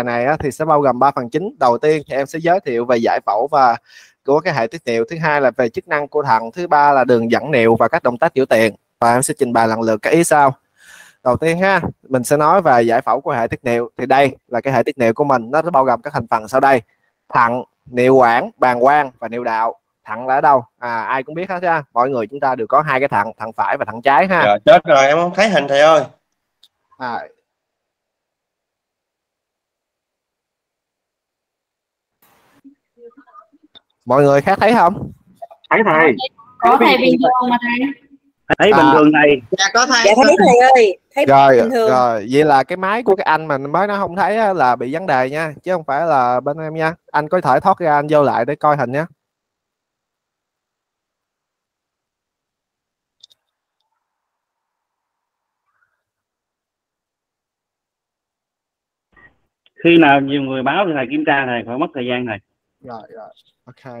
bài này á, thì sẽ bao gồm 3 phần chính. Đầu tiên thì em sẽ giới thiệu về giải phẫu và của cái hệ tiết niệu, thứ hai là về chức năng của thận, thứ ba là đường dẫn niệu và các động tác tiểu tiện, và em sẽ trình bày lần lượt các ý sau. Đầu tiên ha, mình sẽ nói về giải phẫu của hệ tiết niệu. Thì đây là cái hệ tiết niệu của mình, nó bao gồm các thành phần sau đây: thận, niệu quản, bàng quang và niệu đạo. Thận là ở đâu? Ai cũng biết hết ha, mọi người chúng ta đều có hai cái thận, thận phải và thận trái ha. Rồi, chết rồi, em không thấy hình thầy ơi. Mọi người khác thấy không? Thấy thầy. Có thầy bình thường mà thầy. Thấy bình thường thầy. Dạ có thầy. Dạ thấy thầy ơi. Thấy bình thường. Rồi, vậy là cái máy của cái anh mà mới nó không thấy là bị vấn đề nha, chứ không phải là bên em nha. Anh có thể thoát ra anh vô lại để coi hình nhé. Khi nào nhiều người báo thì thầy kiểm tra, thầy phải mất thời gian này. Rồi, ok.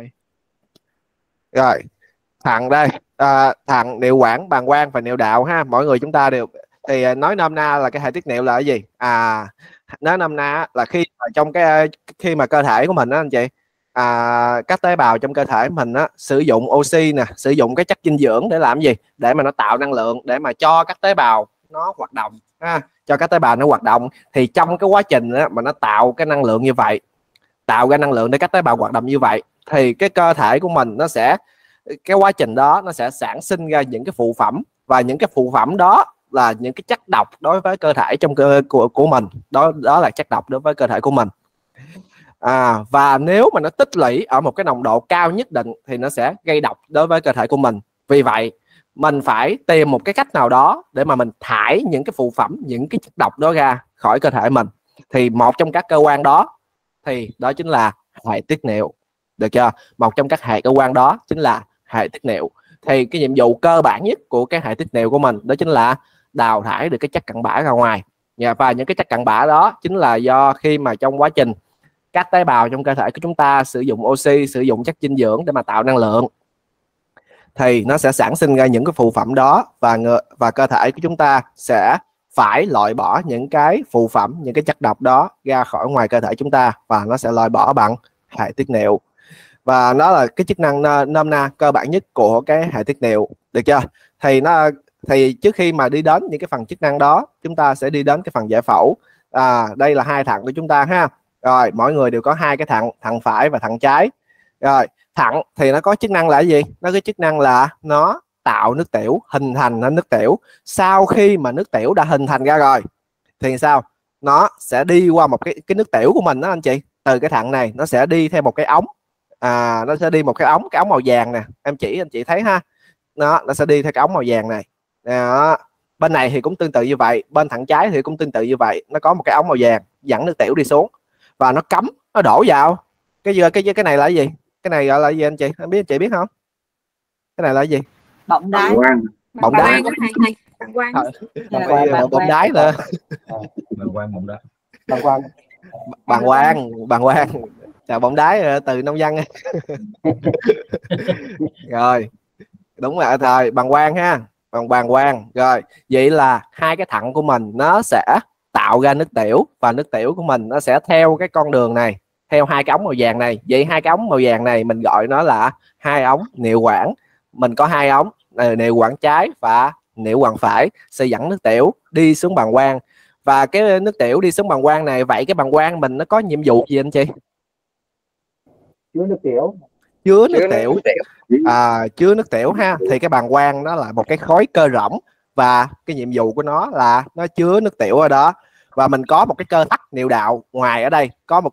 Rồi, thận đây, thận, niệu quản, bàng quang và niệu đạo ha. Mỗi người chúng ta đều thì nói nôm na là cái hệ tiết niệu là cái gì? Nói nôm na là khi mà cơ thể của mình đó anh chị, các tế bào trong cơ thể mình á, sử dụng oxy nè, sử dụng cái chất dinh dưỡng để làm gì? Để mà nó tạo năng lượng, để mà cho các tế bào nó hoạt động ha. Cho các tế bào nó hoạt động, thì trong cái quá trình đó, mà nó tạo cái năng lượng như vậy, tạo ra năng lượng để các tế bào hoạt động như vậy, thì cái cơ thể của mình nó sẽ, cái quá trình đó nó sẽ sản sinh ra những cái phụ phẩm, và những cái phụ phẩm đó là những cái chất độc đối với cơ thể trong cơ của mình. Đó là chất độc đối với cơ thể của mình. Và nếu mà nó tích lũy ở một cái nồng độ cao nhất định thì nó sẽ gây độc đối với cơ thể của mình. Vì vậy mình phải tìm một cái cách nào đó để mà mình thải những cái phụ phẩm, những cái chất độc đó ra khỏi cơ thể mình. Thì một trong các cơ quan đó thì đó chính là hệ tiết niệu. Được chưa? Một trong các hệ cơ quan đó chính là hệ tiết niệu. Thì cái nhiệm vụ cơ bản nhất của cái hệ tiết niệu của mình đó chính là đào thải được cái chất cặn bã ra ngoài. Và những cái chất cặn bã đó chính là do khi mà trong quá trình các tế bào trong cơ thể của chúng ta sử dụng oxy, sử dụng chất dinh dưỡng để mà tạo năng lượng, thì nó sẽ sản sinh ra những cái phụ phẩm đó, và cơ thể của chúng ta sẽ phải loại bỏ những cái phụ phẩm, những cái chất độc đó ra khỏi ngoài cơ thể chúng ta, và nó sẽ loại bỏ bằng hệ tiết niệu. Và nó là cái chức năng nôm na cơ bản nhất của cái hệ tiết niệu. Được chưa? Thì trước khi mà đi đến những cái phần chức năng đó, chúng ta sẽ đi đến cái phần giải phẫu. Đây là hai thận của chúng ta ha. Rồi, mỗi người đều có hai cái thận, thận phải và thận trái. Rồi, thận thì nó có chức năng là cái gì? Nó có chức năng là nó tạo nước tiểu, hình thành nên nước tiểu. Sau khi mà nước tiểu đã hình thành ra rồi thì sao? Nó sẽ đi qua một cái nước tiểu của mình đó anh chị. Từ cái thận này nó sẽ đi theo một cái ống. Nó sẽ đi một cái ống màu vàng nè. Em chỉ anh chị thấy ha. Nó sẽ đi theo cái ống màu vàng này. Đó. Bên này thì cũng tương tự như vậy, bên thận trái thì cũng tương tự như vậy. Nó có một cái ống màu vàng dẫn nước tiểu đi xuống, và nó cắm, nó đổ vào cái này là cái gì? Cái này gọi là gì anh chị? Anh chị biết không? Cái này là cái gì? Bọng đái. Bọng đái. Bọng đái nữa. Bàng quang. Chào bọng đái từ nông dân. Rồi, đúng rồi, bàng quang ha, bàng quang. Rồi, vậy là hai cái thận của mình nó sẽ tạo ra nước tiểu, và nước tiểu của mình nó sẽ theo cái con đường này, theo hai cái ống màu vàng này. Vậy hai cái ống màu vàng này mình gọi nó là hai ống niệu quản. Mình có hai ống, niệu quản trái và niệu quản phải, sẽ dẫn nước tiểu đi xuống bàng quang. Và cái nước tiểu đi xuống bàng quang này, vậy cái bàng quang mình nó có nhiệm vụ gì anh chị? Chứa nước tiểu. Chứa nước tiểu ha. Thì cái bàng quang nó là một cái khối cơ rỗng, và cái nhiệm vụ của nó là nó chứa nước tiểu ở đó. Và mình có một cái cơ thắt niệu đạo ngoài ở đây,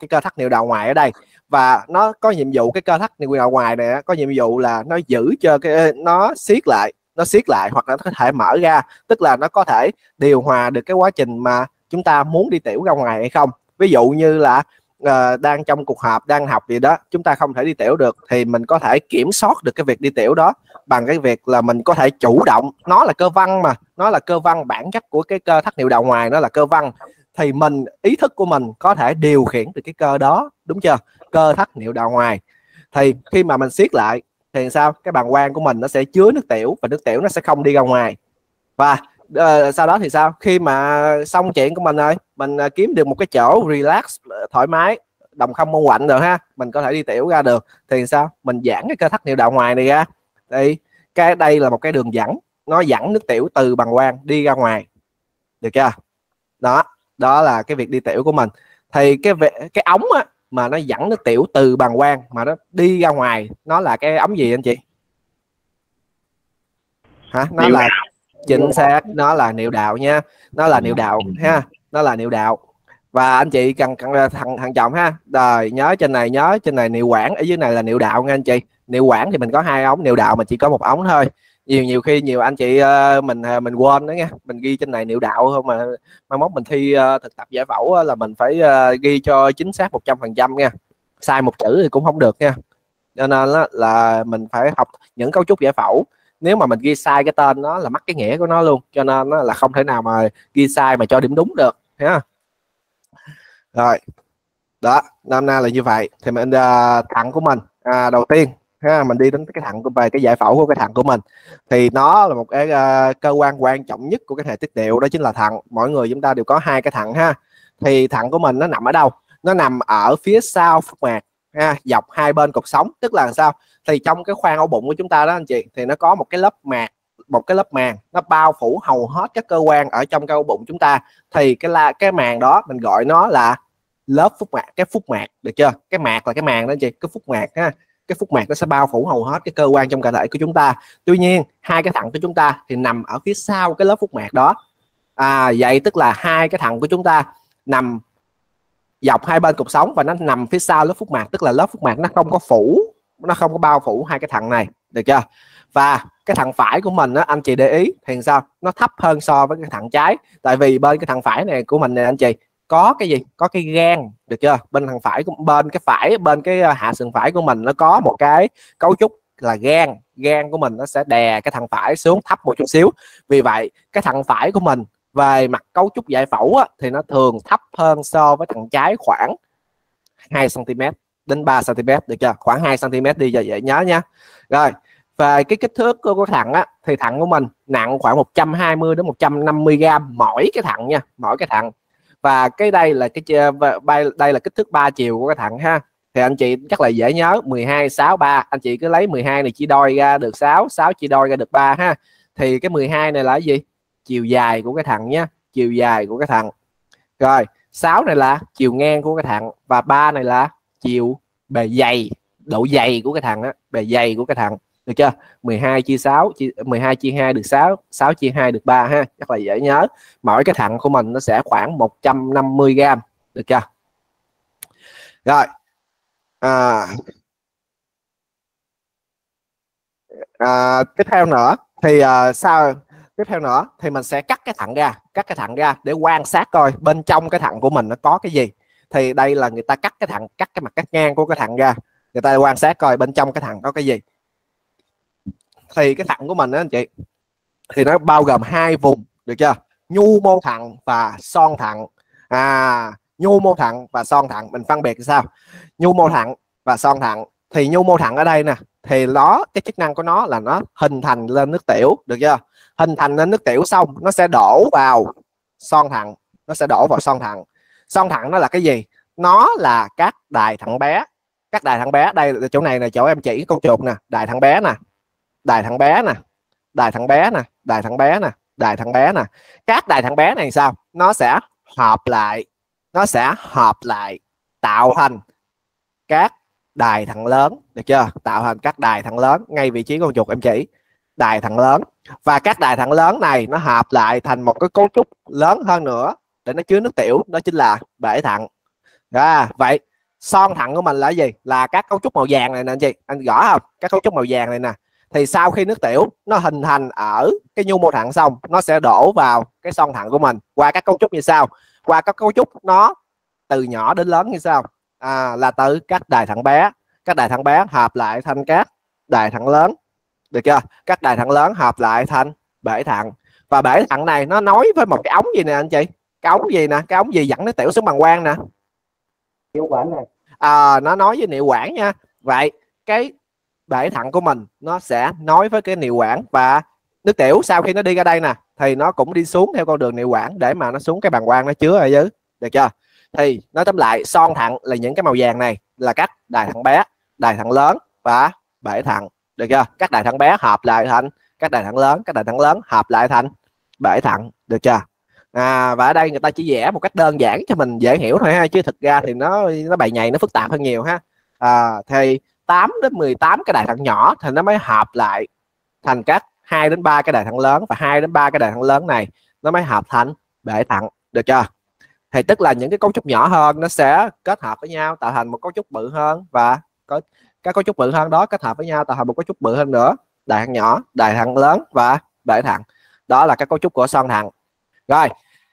và nó có nhiệm vụ, cái cơ thắt niệu đạo ngoài này có nhiệm vụ là nó giữ cho nó siết lại, hoặc là nó có thể mở ra, tức là nó có thể điều hòa được cái quá trình mà chúng ta muốn đi tiểu ra ngoài hay không. Ví dụ như là đang trong cuộc họp, đang học gì đó, chúng ta không thể đi tiểu được, thì mình có thể kiểm soát được cái việc đi tiểu đó bằng cái việc là mình có thể chủ động. Nó là cơ văn mà, nó là cơ văn, bản chất của cái cơ thắt niệu đạo ngoài nó là cơ văn, thì ý thức của mình có thể điều khiển từ cái cơ đó, đúng chưa? Cơ thắt niệu đạo ngoài. Thì khi mà mình siết lại thì sao? Cái bàng quang của mình nó sẽ chứa nước tiểu, và nước tiểu nó sẽ không đi ra ngoài. Và sau đó thì sao, khi mà xong chuyện của mình rồi, mình kiếm được một cái chỗ relax thoải mái, đồng không môn quạnh rồi ha, mình có thể đi tiểu ra được, thì sao, mình giãn cái cơ thắt niệu đạo ngoài này ra, thì cái đây là một cái đường dẫn, nó dẫn nước tiểu từ bàng quang đi ra ngoài, được chưa? Đó, đó là cái việc đi tiểu của mình. Thì cái ống á, mà nó dẫn nước tiểu từ bàng quang mà nó đi ra ngoài, nó là cái ống gì anh chị? Hả? Nó là chính xác, nó là niệu đạo nha, nó là niệu đạo ha, nó là niệu đạo. Và anh chị cần thằng chồng ha, rồi nhớ trên này niệu quản, ở dưới này là niệu đạo nha anh chị. Niệu quản thì mình có 2 ống, niệu đạo mình chỉ có 1 ống thôi. Nhiều khi nhiều anh chị mình quên đó nha, mình ghi trên này niệu đạo không, mà mai mốt mình thi thực tập giải phẫu là mình phải ghi cho chính xác 100% nha, sai một chữ thì cũng không được nha. Cho nên là mình phải học những cấu trúc giải phẫu, nếu mà mình ghi sai cái tên nó là mất cái nghĩa của nó luôn, cho nên là không thể nào mà ghi sai mà cho điểm đúng được ha. Rồi đó, năm nay là như vậy. Thì mình thận của mình đầu tiên ha, mình đi đến cái thận về cái giải phẫu của cái thận của mình, thì nó là một cái cơ quan quan trọng nhất của cái hệ tiết niệu, đó chính là thận. Mỗi người chúng ta đều có 2 cái thận ha. Thì thận của mình nó nằm ở đâu? Nó nằm ở phía sau phúc mạc ha, dọc 2 bên cột sống. Tức là sao? Thì trong cái khoang ổ bụng của chúng ta đó anh chị, thì nó có một cái lớp mạc, một cái lớp màng, nó bao phủ hầu hết các cơ quan ở trong cái ổ bụng chúng ta. Thì cái màng đó mình gọi nó là lớp phúc mạc, cái phúc mạc, được chưa? Cái mạc là cái màng đó anh chị, cái phúc mạc ha. Cái phúc mạc nó sẽ bao phủ hầu hết cái cơ quan trong cơ thể của chúng ta. Tuy nhiên 2 cái thận của chúng ta thì nằm ở phía sau cái lớp phúc mạc đó. Vậy tức là 2 cái thận của chúng ta nằm dọc 2 bên cột sống và nó nằm phía sau lớp phúc mạc, tức là lớp phúc mạc nó không có phủ, nó không có bao phủ 2 cái thận này, được chưa? Và cái thận phải của mình á, anh chị để ý thì sao, nó thấp hơn so với cái thận trái. Tại vì bên cái thận phải này của mình này anh chị, có cái gì, có cái gan, được chưa? Bên thằng phải, bên cái hạ sườn phải của mình nó có một cái cấu trúc là gan của mình nó sẽ đè cái thằng phải xuống thấp một chút xíu. Vì vậy cái thằng phải của mình về mặt cấu trúc giải phẫu á, thì nó thường thấp hơn so với thằng trái khoảng 2 cm đến 3 cm, được chưa? Khoảng 2 cm đi cho dễ nhớ nha. Rồi về cái kích thước của thận á, thì thận của mình nặng khoảng 120 đến 150 g mỗi cái thận nha, mỗi cái thận. Và cái đây là đây là kích thước 3 chiều của cái thận ha. Thì anh chị chắc là dễ nhớ, 12 6 3, anh chị cứ lấy 12 này chia đôi ra được 6, 6 chia đôi ra được 3 ha. Thì cái 12 này là cái gì? Chiều dài của cái thận nhé, chiều dài của cái thận. Rồi 6 này là chiều ngang của cái thận, và 3 này là chiều bề dày, độ dày của cái thận á, bề dày của cái thận, được chưa? 12 chia 6, 12 chia 2 được 6, 6 chia 2 được 3 ha, chắc là dễ nhớ. Mỗi cái thận của mình nó sẽ khoảng 150 g, được chưa? Rồi tiếp theo nữa thì tiếp theo nữa thì mình sẽ cắt cái thận ra để quan sát coi bên trong cái thận của mình nó có cái gì. Thì đây là người ta cắt cái thận, cắt cái mặt cắt ngang của cái thận ra, người ta quan sát coi bên trong cái thận có cái gì. Thì cái thận của mình đó anh chị, thì nó bao gồm 2 vùng, được chưa? Nhu mô thận và son thận. Nhu mô thận và son thận mình phân biệt sao? Nhu mô thận và son thận, thì nhu mô thận ở đây nè, thì nó cái chức năng của nó là nó hình thành lên nước tiểu, được chưa? Hình thành lên nước tiểu xong nó sẽ đổ vào son thận, nó sẽ đổ vào son thận. Son thận nó là cái gì? Nó là các đài thận bé. Các đài thận bé, đây chỗ này là chỗ em chỉ con chuột nè, đài thận bé nè, đài thận bé nè, đài thận bé nè, đài thận bé nè, đài thận bé nè. Các đài thận bé này sao? Nó sẽ hợp lại tạo thành các đài thận lớn, được chưa? Tạo thành các đài thận lớn, ngay vị trí con chuột em chỉ, đài thận lớn. Và các đài thận lớn này nó hợp lại thành một cái cấu trúc lớn hơn nữa để nó chứa nước tiểu, đó chính là bể thận. Vậy son thận của mình là gì? Là các cấu trúc màu vàng này nè anh chị, anh rõ không? Các cấu trúc màu vàng này nè, thì sau khi nước tiểu nó hình thành ở cái nhu mô thận xong, nó sẽ đổ vào cái son thận của mình qua các cấu trúc như sau. Qua các cấu trúc nó từ nhỏ đến lớn như sau, là từ các đài thận bé. Các đài thận bé hợp lại thành các đài thận lớn, được chưa? Các đài thận lớn hợp lại thành bể thận. Và bể thận này nó nối với một cái ống gì nè anh chị? Cái ống gì nè? Cái ống gì dẫn nước tiểu xuống bàng quang nè? Niệu quản này. Nó nối với niệu quản nha. Vậy cái bể thận của mình nó sẽ nối với cái niệu quản, và nước tiểu sau khi nó đi ra đây nè thì nó cũng đi xuống theo con đường niệu quản để mà nó xuống cái bàng quang nó chứa ở dưới, được chưa? Thì nói tóm lại son thận là những cái màu vàng này là các đài thận bé, đài thận lớn và bể thận, được chưa? Các đài thận bé hợp lại thành các đài thận lớn, các đài thận lớn hợp lại thành bể thận, được chưa? Và ở đây người ta chỉ vẽ một cách đơn giản cho mình dễ hiểu thôi ha, chứ thực ra thì nó bày nhầy, nó phức tạp hơn nhiều ha. Thì 8 đến 18 cái đài thận nhỏ thì nó mới hợp lại thành các 2 đến 3 cái đài thận lớn, và 2 đến 3 cái đài thận lớn này nó mới hợp thành bể thận, được chưa? Thì tức là những cái cấu trúc nhỏ hơn nó sẽ kết hợp với nhau tạo thành một cấu trúc bự hơn, và có các cấu trúc bự hơn đó kết hợp với nhau tạo thành một cấu trúc bự hơn nữa, đài thận nhỏ, đài thận lớn và bể thận. Đó là các cấu trúc của son thận. Rồi,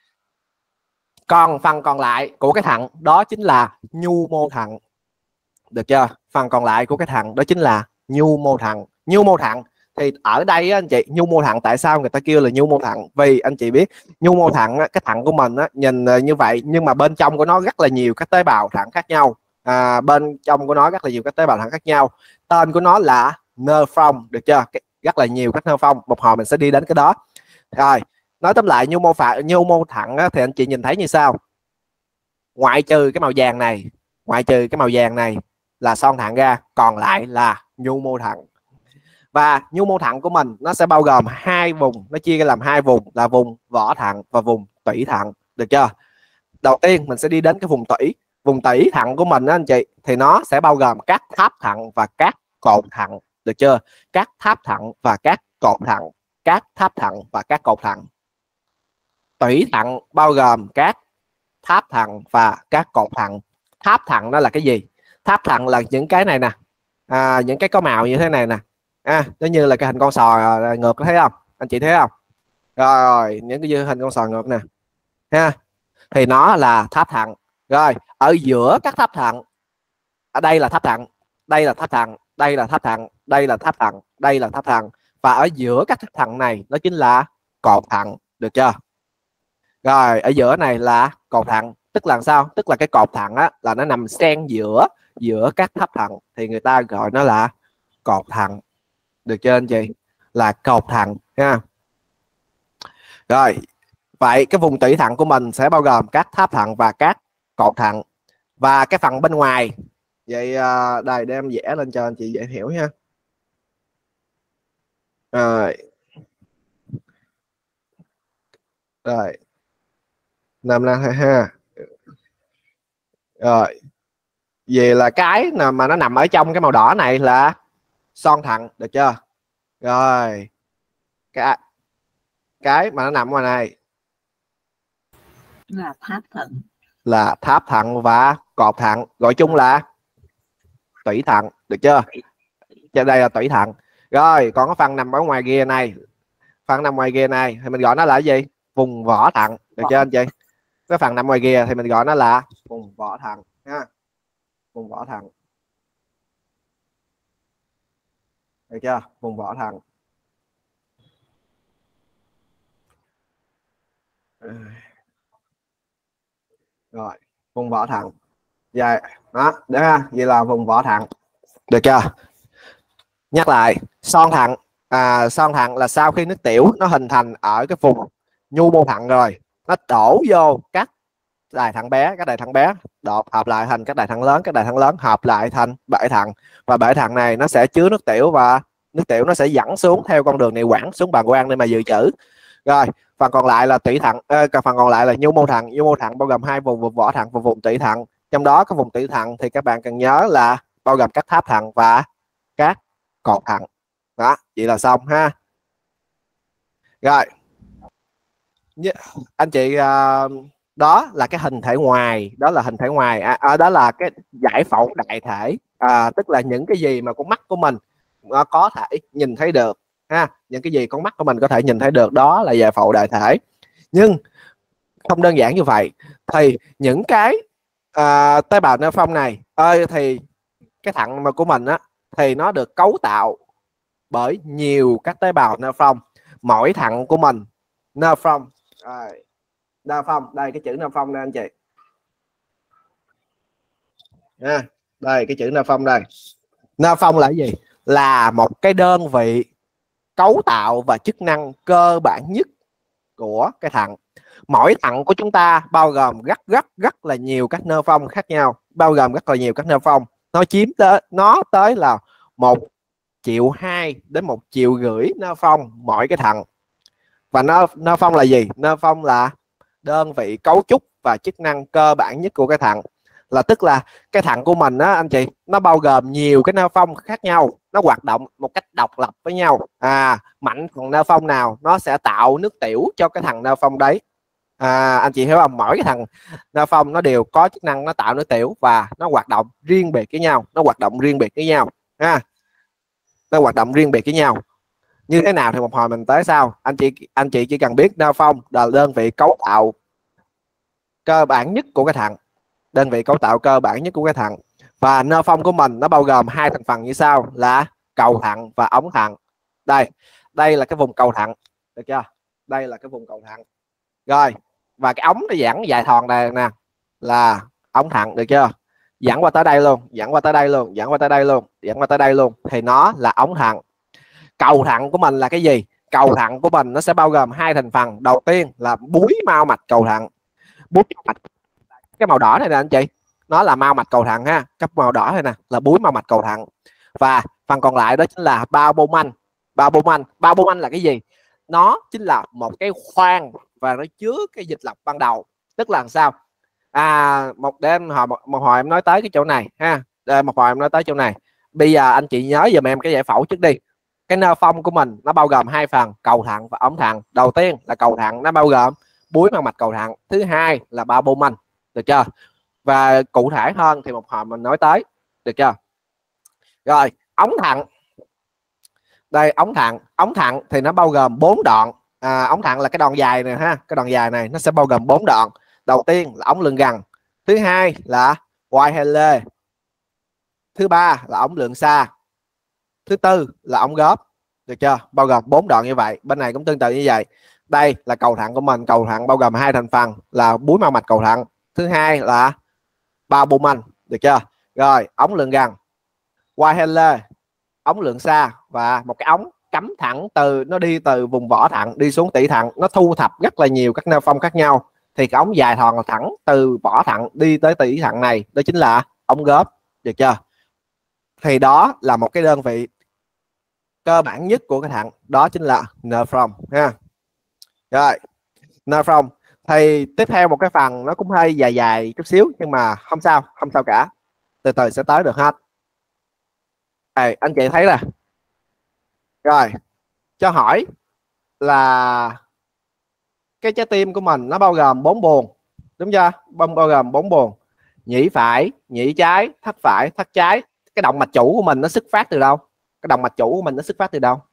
còn phần còn lại của cái thận đó chính là nhu mô thận, được chưa? Phần còn lại của cái thận đó chính là nhu mô thận. Nhu mô thận thì ở đây anh chị, nhu mô thận tại sao người ta kêu là nhu mô thận? Vì anh chị biết nhu mô thận, cái thận của mình nhìn như vậy nhưng mà bên trong của nó rất là nhiều các tế bào thận khác nhau. Bên trong của nó rất là nhiều các tế bào thận khác nhau. Tên của nó là nephron, được chưa? Rất là nhiều các nephron, một hồi mình sẽ đi đến cái đó. Rồi, nói tóm lại nhu mô thận thì anh chị nhìn thấy như sau. Ngoại trừ cái màu vàng này, ngoại trừ cái màu vàng này là son thận ra, còn lại là nhu mô thận. Và nhu mô thận của mình nó sẽ bao gồm hai vùng, nó chia ra làm hai vùng là vùng vỏ thận và vùng tủy thận, được chưa? Đầu tiên mình sẽ đi đến cái vùng tủy. Vùng tủy thận của mình đó anh chị, thì nó sẽ bao gồm các tháp thận và các cột thận, được chưa? Các tháp thận và các cột thận, các tháp thận và các cột thận. Tủy thận bao gồm các tháp thận và các cột thận. Tháp thận đó là cái gì? Tháp thận là những cái này nè, những cái có màu như thế này nè, nó như là cái hình con sò ngược, thấy không anh chị, thấy không? Rồi những cái hình con sò ngược nè ha, thì nó là tháp thận. Rồi ở giữa các tháp thận, ở đây là tháp thận, đây là tháp thận, đây là tháp thận, đây là tháp thận, đây là tháp thận, và ở giữa các tháp thận này nó chính là cột thận, được chưa? Rồi ở giữa này là cột thận, tức là sao? Tức là cái cột thận là nó nằm xen giữa các tháp thận, thì người ta gọi nó là cột thận, được chưa anh chị? Là cột thận ha. Rồi vậy cái vùng tủy thận của mình sẽ bao gồm các tháp thận và các cột thận. Và cái phần bên ngoài, vậy đây để em vẽ lên cho anh chị dễ hiểu nha. Rồi 5 ha. Rồi về là cái nào mà nó nằm ở trong cái màu đỏ này là son thận, được chưa? Rồi cái mà nó nằm ngoài này là tháp thận, là tháp thận và cột thận, gọi chung là tủy thận, được chưa? Trên đây là tủy thận. Rồi còn cái phần nằm ở ngoài kia này, phần nằm ngoài kia này thì mình gọi nó là cái gì? Vùng vỏ thận, được chưa anh chị? Cái phần nằm ngoài kia thì mình gọi nó là vùng vỏ thận ha, vùng vỏ thận, được chưa? Vùng vỏ thận. Rồi vùng vỏ thận, vậy đó, để ha, vậy là vùng vỏ thận, được chưa? Nhắc lại, son thận, son thận là sau khi nước tiểu nó hình thành ở cái vùng nhu mô thận rồi, nó đổ vô các đài thận bé, các đài thận bé hợp lại thành các đài thận lớn, các đài thận lớn hợp lại thành bể thận, và bể thận này nó sẽ chứa nước tiểu, và nước tiểu nó sẽ dẫn xuống theo con đường niệu quản xuống bàng quang để mà dự trữ. Rồi phần còn lại là tủy thận, phần còn lại là nhu mô thận. Nhu mô thận bao gồm hai vùng, vùng vỏ thận và vùng tủy thận. Trong đó có vùng tủy thận thì các bạn cần nhớ là bao gồm các tháp thận và các cột thận. Đó, vậy là xong ha. Rồi anh chị, đó là cái hình thể ngoài, đó là hình thể ngoài, đó là cái giải phẫu đại thể, tức là những cái gì mà con mắt của mình có thể nhìn thấy được ha, những cái gì con mắt của mình có thể nhìn thấy được, đó là giải phẫu đại thể. Nhưng không đơn giản như vậy, thì những cái tế bào nephron này thì cái thận mà của mình thì nó được cấu tạo bởi nhiều các tế bào nephron. Mỗi thận của mình nephron, nephron, đây cái chữ nephron đây anh chị, đây cái chữ nephron đây. Nephron là cái gì? Là một cái đơn vị cấu tạo và chức năng cơ bản nhất của cái thận. Mỗi thận của chúng ta bao gồm rất là nhiều các nơ phong khác nhau, bao gồm rất là nhiều các nơ phong. Nó tới là 1,2 triệu đến 1,5 triệu nơ phong mỗi cái thận. Và nơ phong là gì? Nơ phong là đơn vị cấu trúc và chức năng cơ bản nhất của cái thận. Là tức là cái thận của mình á anh chị, nó bao gồm nhiều cái nơ phong khác nhau, nó hoạt động một cách độc lập với nhau. Mạnh thằng nơ phong nào nó sẽ tạo nước tiểu cho cái thằng nơ phong đấy. Anh chị hiểu không? Mỗi cái thằng nơ phong nó đều có chức năng nó tạo nước tiểu và nó hoạt động riêng biệt với nhau, nó hoạt động riêng biệt với nhau nó hoạt động riêng biệt với nhau. Như thế nào thì một hồi mình tới sau. Anh chị chỉ cần biết nơ phong là đơn vị cấu tạo cơ bản nhất của cái thận, đơn vị cấu tạo cơ bản nhất của cái thận. Và nơ phong của mình nó bao gồm hai thành phần như sau là cầu thận và ống thận. Đây là cái vùng cầu thận, được chưa? Đây là cái vùng cầu thận. Rồi, và cái ống nó dẫn dài thòn này nè là ống thận, được chưa? Dẫn qua tới đây luôn, dẫn qua tới đây luôn, dẫn qua tới đây luôn, dẫn qua tới đây luôn, thì nó là ống thận. Cầu thận của mình là cái gì? Cầu thận của mình nó sẽ bao gồm hai thành phần. Đầu tiên là búi mao mạch cầu thận. Búi mạch, cái màu đỏ này nè anh chị, nó là mao mạch cầu thận ha. Cái màu đỏ này nè là búi mao mạch cầu thận. Và phần còn lại đó chính là bao bô manh. Bao bô manh là cái gì? Nó chính là một cái khoang và nó chứa cái dịch lọc ban đầu. Tức là sao? Một hồi em nói tới cái chỗ này ha. Một hồi em nói tới chỗ này. Bây giờ anh chị nhớ giùm em cái giải phẫu trước đi. Cái nơ phong của mình nó bao gồm hai phần, cầu thận và ống thận. Đầu tiên là cầu thận, nó bao gồm búi mao mạch cầu thận. Thứ hai là bao bô manh, được chưa? Và cụ thể hơn thì một hồi mình nói tới, được chưa? Rồi, ống thận. Đây, ống thận thì nó bao gồm 4 đoạn. Ống thận là cái đoạn dài này ha, cái đoạn dài này nó sẽ bao gồm 4 đoạn. Đầu tiên là ống lượn gần, thứ hai là White-Halley, thứ ba là ống lượn xa, thứ tư là ống góp, được chưa? Bao gồm 4 đoạn như vậy. Bên này cũng tương tự như vậy. Đây là cầu thận của mình. Cầu thận bao gồm hai thành phần là búi mao mạch cầu thận, thứ hai là bao bô manh, được chưa? Rồi, ống lượn gần, White-Halley, ống lượn xa và một cái ống cắm thẳng nó đi từ vùng vỏ thận đi xuống tủy thận, nó thu thập rất là nhiều các nơ phong khác nhau. Thì cái ống dài thòn thẳng từ vỏ thận đi tới tủy thận này, đó chính là ống góp, được chưa? Thì đó là một cái đơn vị cơ bản nhất của cái thận, đó chính là nephron ha. Rồi, nephron thì tiếp theo một cái phần nó cũng hơi dài chút xíu, nhưng mà không sao cả, từ từ sẽ tới được hết. Anh chị thấy nè. Rồi, cho hỏi là cái trái tim của mình nó bao gồm 4 buồng, đúng chưa? Bao gồm 4 buồng: nhĩ phải, nhĩ trái, thất phải, thất trái. Cái động mạch chủ của mình nó xuất phát từ đâu? Cái động mạch chủ của mình nó xuất phát từ đâu?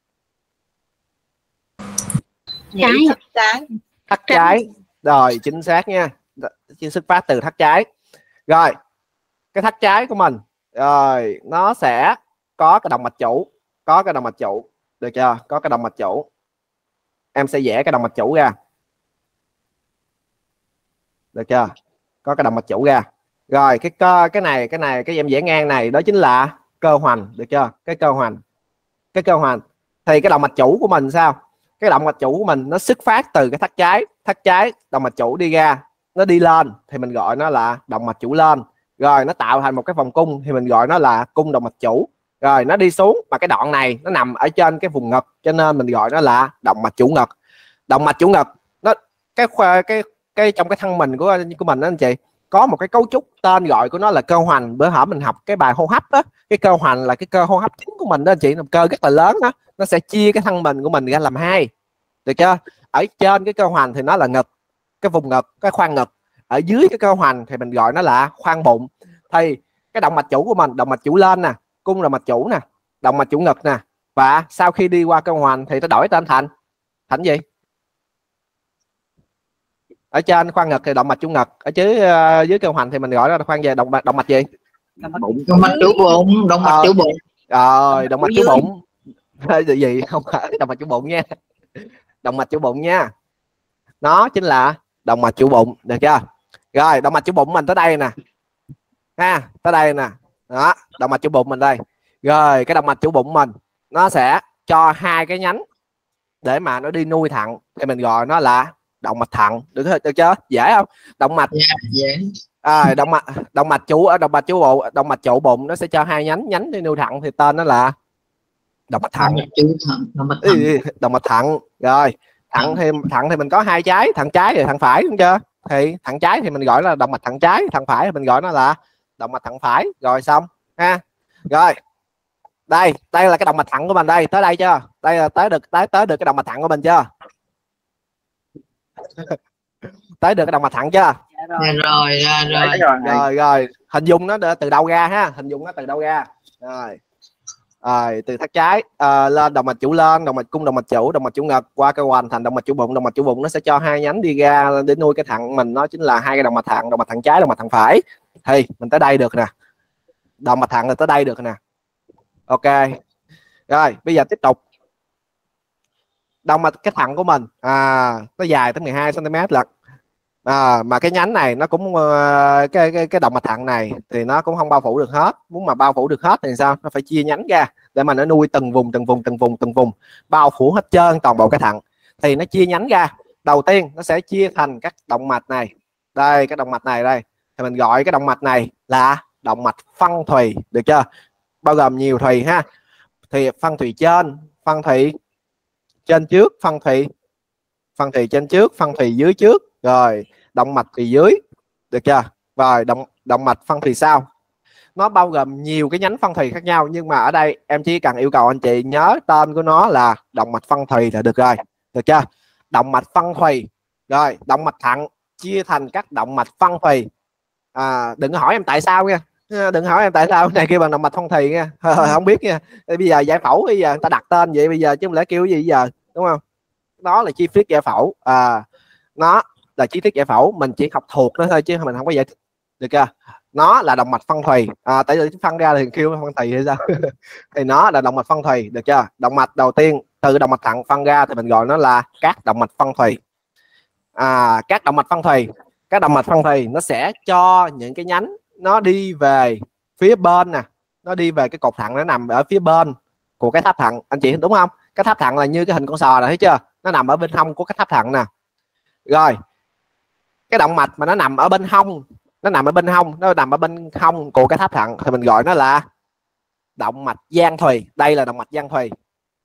Thất trái. Rồi, chính xác nha. Xuất phát từ thất trái. Rồi, cái thất trái của mình rồi nó sẽ có cái động mạch chủ, được chưa? Có cái động mạch chủ. Em sẽ vẽ cái động mạch chủ ra, được chưa? Có cái động mạch chủ ra. Rồi cái này cái em vẽ ngang này đó chính là cơ hoành, được chưa? Cái cơ hoành thì cái động mạch chủ của mình sao? Cái động mạch chủ của mình nó xuất phát từ cái thất trái, động mạch chủ đi ra, nó đi lên thì mình gọi nó là động mạch chủ lên. Rồi nó tạo thành một cái vòng cung thì mình gọi nó là cung động mạch chủ. Rồi nó đi xuống mà cái đoạn này nó nằm ở trên cái vùng ngực, cho nên mình gọi nó là động mạch chủ ngực. Động mạch chủ ngực nó cái trong cái thân mình của mình đó anh chị, có một cái cấu trúc tên gọi của nó là cơ hoành. Bữa hổm mình học cái bài hô hấp đó, cái cơ hoành là cái cơ hô hấp chính của mình đó anh chị, một cơ rất là lớn đó, nó sẽ chia cái thân mình của mình ra làm hai, được chưa? Ở trên cái cơ hoành thì nó là ngực, cái vùng ngực, cái khoang ngực. Ở dưới cái cơ hoành thì mình gọi nó là khoang bụng. Thì cái động mạch chủ của mình, động mạch chủ lên nè, cung động mạch chủ nè, động mạch chủ ngực nè, và sau khi đi qua cơ hoành thì nó đổi tên thành gì? Ở trên khoang ngực thì động mạch chủ ngực, ở dưới cơ hoành thì mình gọi nó là khoang gì? Động mạch gì? Động mạch chủ bụng, động mạch chủ bụng. Rồi, động mạch chủ bụng. Gì không phải động mạch chủ bụng nha. Động mạch chủ bụng nha. Nó chính là động mạch chủ bụng, được chưa? Rồi, động mạch chủ bụng mình tới đây nè. Ha, tới đây nè. Đó, động mạch chủ bụng mình đây. Rồi, cái động mạch chủ bụng mình nó sẽ cho hai cái nhánh để mà nó đi nuôi thận thì mình gọi nó là động mạch thận, được chưa? Dễ không? Động mạch Dễ. động mạch trụ bụng nó sẽ cho hai nhánh đi nuôi thận thì tên nó là động mạch thận. Động mạch thận. Rồi thận thì mình có hai trái, thận trái và thận phải, đúng chưa? Thì thận trái thì mình gọi là động mạch thận trái, thận phải thì mình gọi nó là động mạch thận phải. Rồi xong ha. Rồi đây là cái động mạch thận của mình đây, tới đây chưa? Đây là tới được cái động mạch thận của mình chưa? Tới được cái động mạch thận chưa? Rồi hình dung nó từ đâu ra ha, hình dung nó từ đâu ra. Rồi từ thắt trái lên động mạch chủ lên, động mạch cung, động mạch chủ ngực, qua cơ hoành thành động mạch chủ bụng. Động mạch chủ bụng nó sẽ cho hai nhánh đi ra để nuôi cái thận mình, nó chính là hai cái động mạch thận trái, động mạch thận phải. Thì mình tới đây được nè, động mạch thận là tới đây được nè. Ok, rồi bây giờ tiếp tục. Động mạch cái thận của mình nó dài tới 12 cm lận. Mà cái nhánh này nó cũng cái động mạch thận này thì nó cũng không bao phủ được hết. Muốn mà bao phủ được hết thì sao? Nó phải chia nhánh ra để mà nó nuôi từng vùng, bao phủ hết trơn toàn bộ cái thận. Thì nó chia nhánh ra. Đầu tiên nó sẽ chia thành các động mạch này. Đây, cái động mạch này đây. Thì mình gọi cái động mạch này là động mạch phân thùy, được chưa? Bao gồm nhiều thùy ha. Thì phân thùy trên, phân thùy trên trước, phân thùy trên trước, phân thùy dưới trước. Rồi động mạch thùy dưới, được chưa? Rồi động mạch phân thùy sau. Nó bao gồm nhiều cái nhánh phân thùy khác nhau, nhưng mà ở đây em chỉ cần yêu cầu anh chị nhớ tên của nó là động mạch phân thùy là được rồi, được chưa? Động mạch phân thùy. Rồi động mạch thận chia thành các động mạch phân thùy. Đừng hỏi em tại sao nha, đừng hỏi em tại sao này kêu bằng động mạch phân thùy nha. Không biết nha. Bây giờ giải phẫu bây giờ người ta đặt tên vậy bây giờ chứ không lẽ kêu cái gì bây giờ, đúng không? Đó là chi tiết giải phẫu. Nó là chi tiết giải phẫu, mình chỉ học thuộc nó thôi chứ mình không có giải thích, được chưa? Nó là động mạch phân thùy. Tại vì phân ra thì kêu phân thùy hay sao? Thì nó là động mạch phân thùy, được chưa? Động mạch đầu tiên từ động mạch thận phân ra thì mình gọi nó là các động mạch phân thùy. Các động mạch phân thùy nó sẽ cho những cái nhánh nó đi về phía bên nè, nó đi về cái cột thận, nó nằm ở phía bên của cái tháp thận, anh chị đúng không? Cái tháp thận là như cái hình con sò này, thấy chưa? Nó nằm ở bên hông của cái tháp thận nè. Rồi cái động mạch mà nó nằm ở bên hông, nó nằm ở bên hông của cái tháp thận thì mình gọi nó là động mạch giang thùy. Đây là động mạch giang thùy,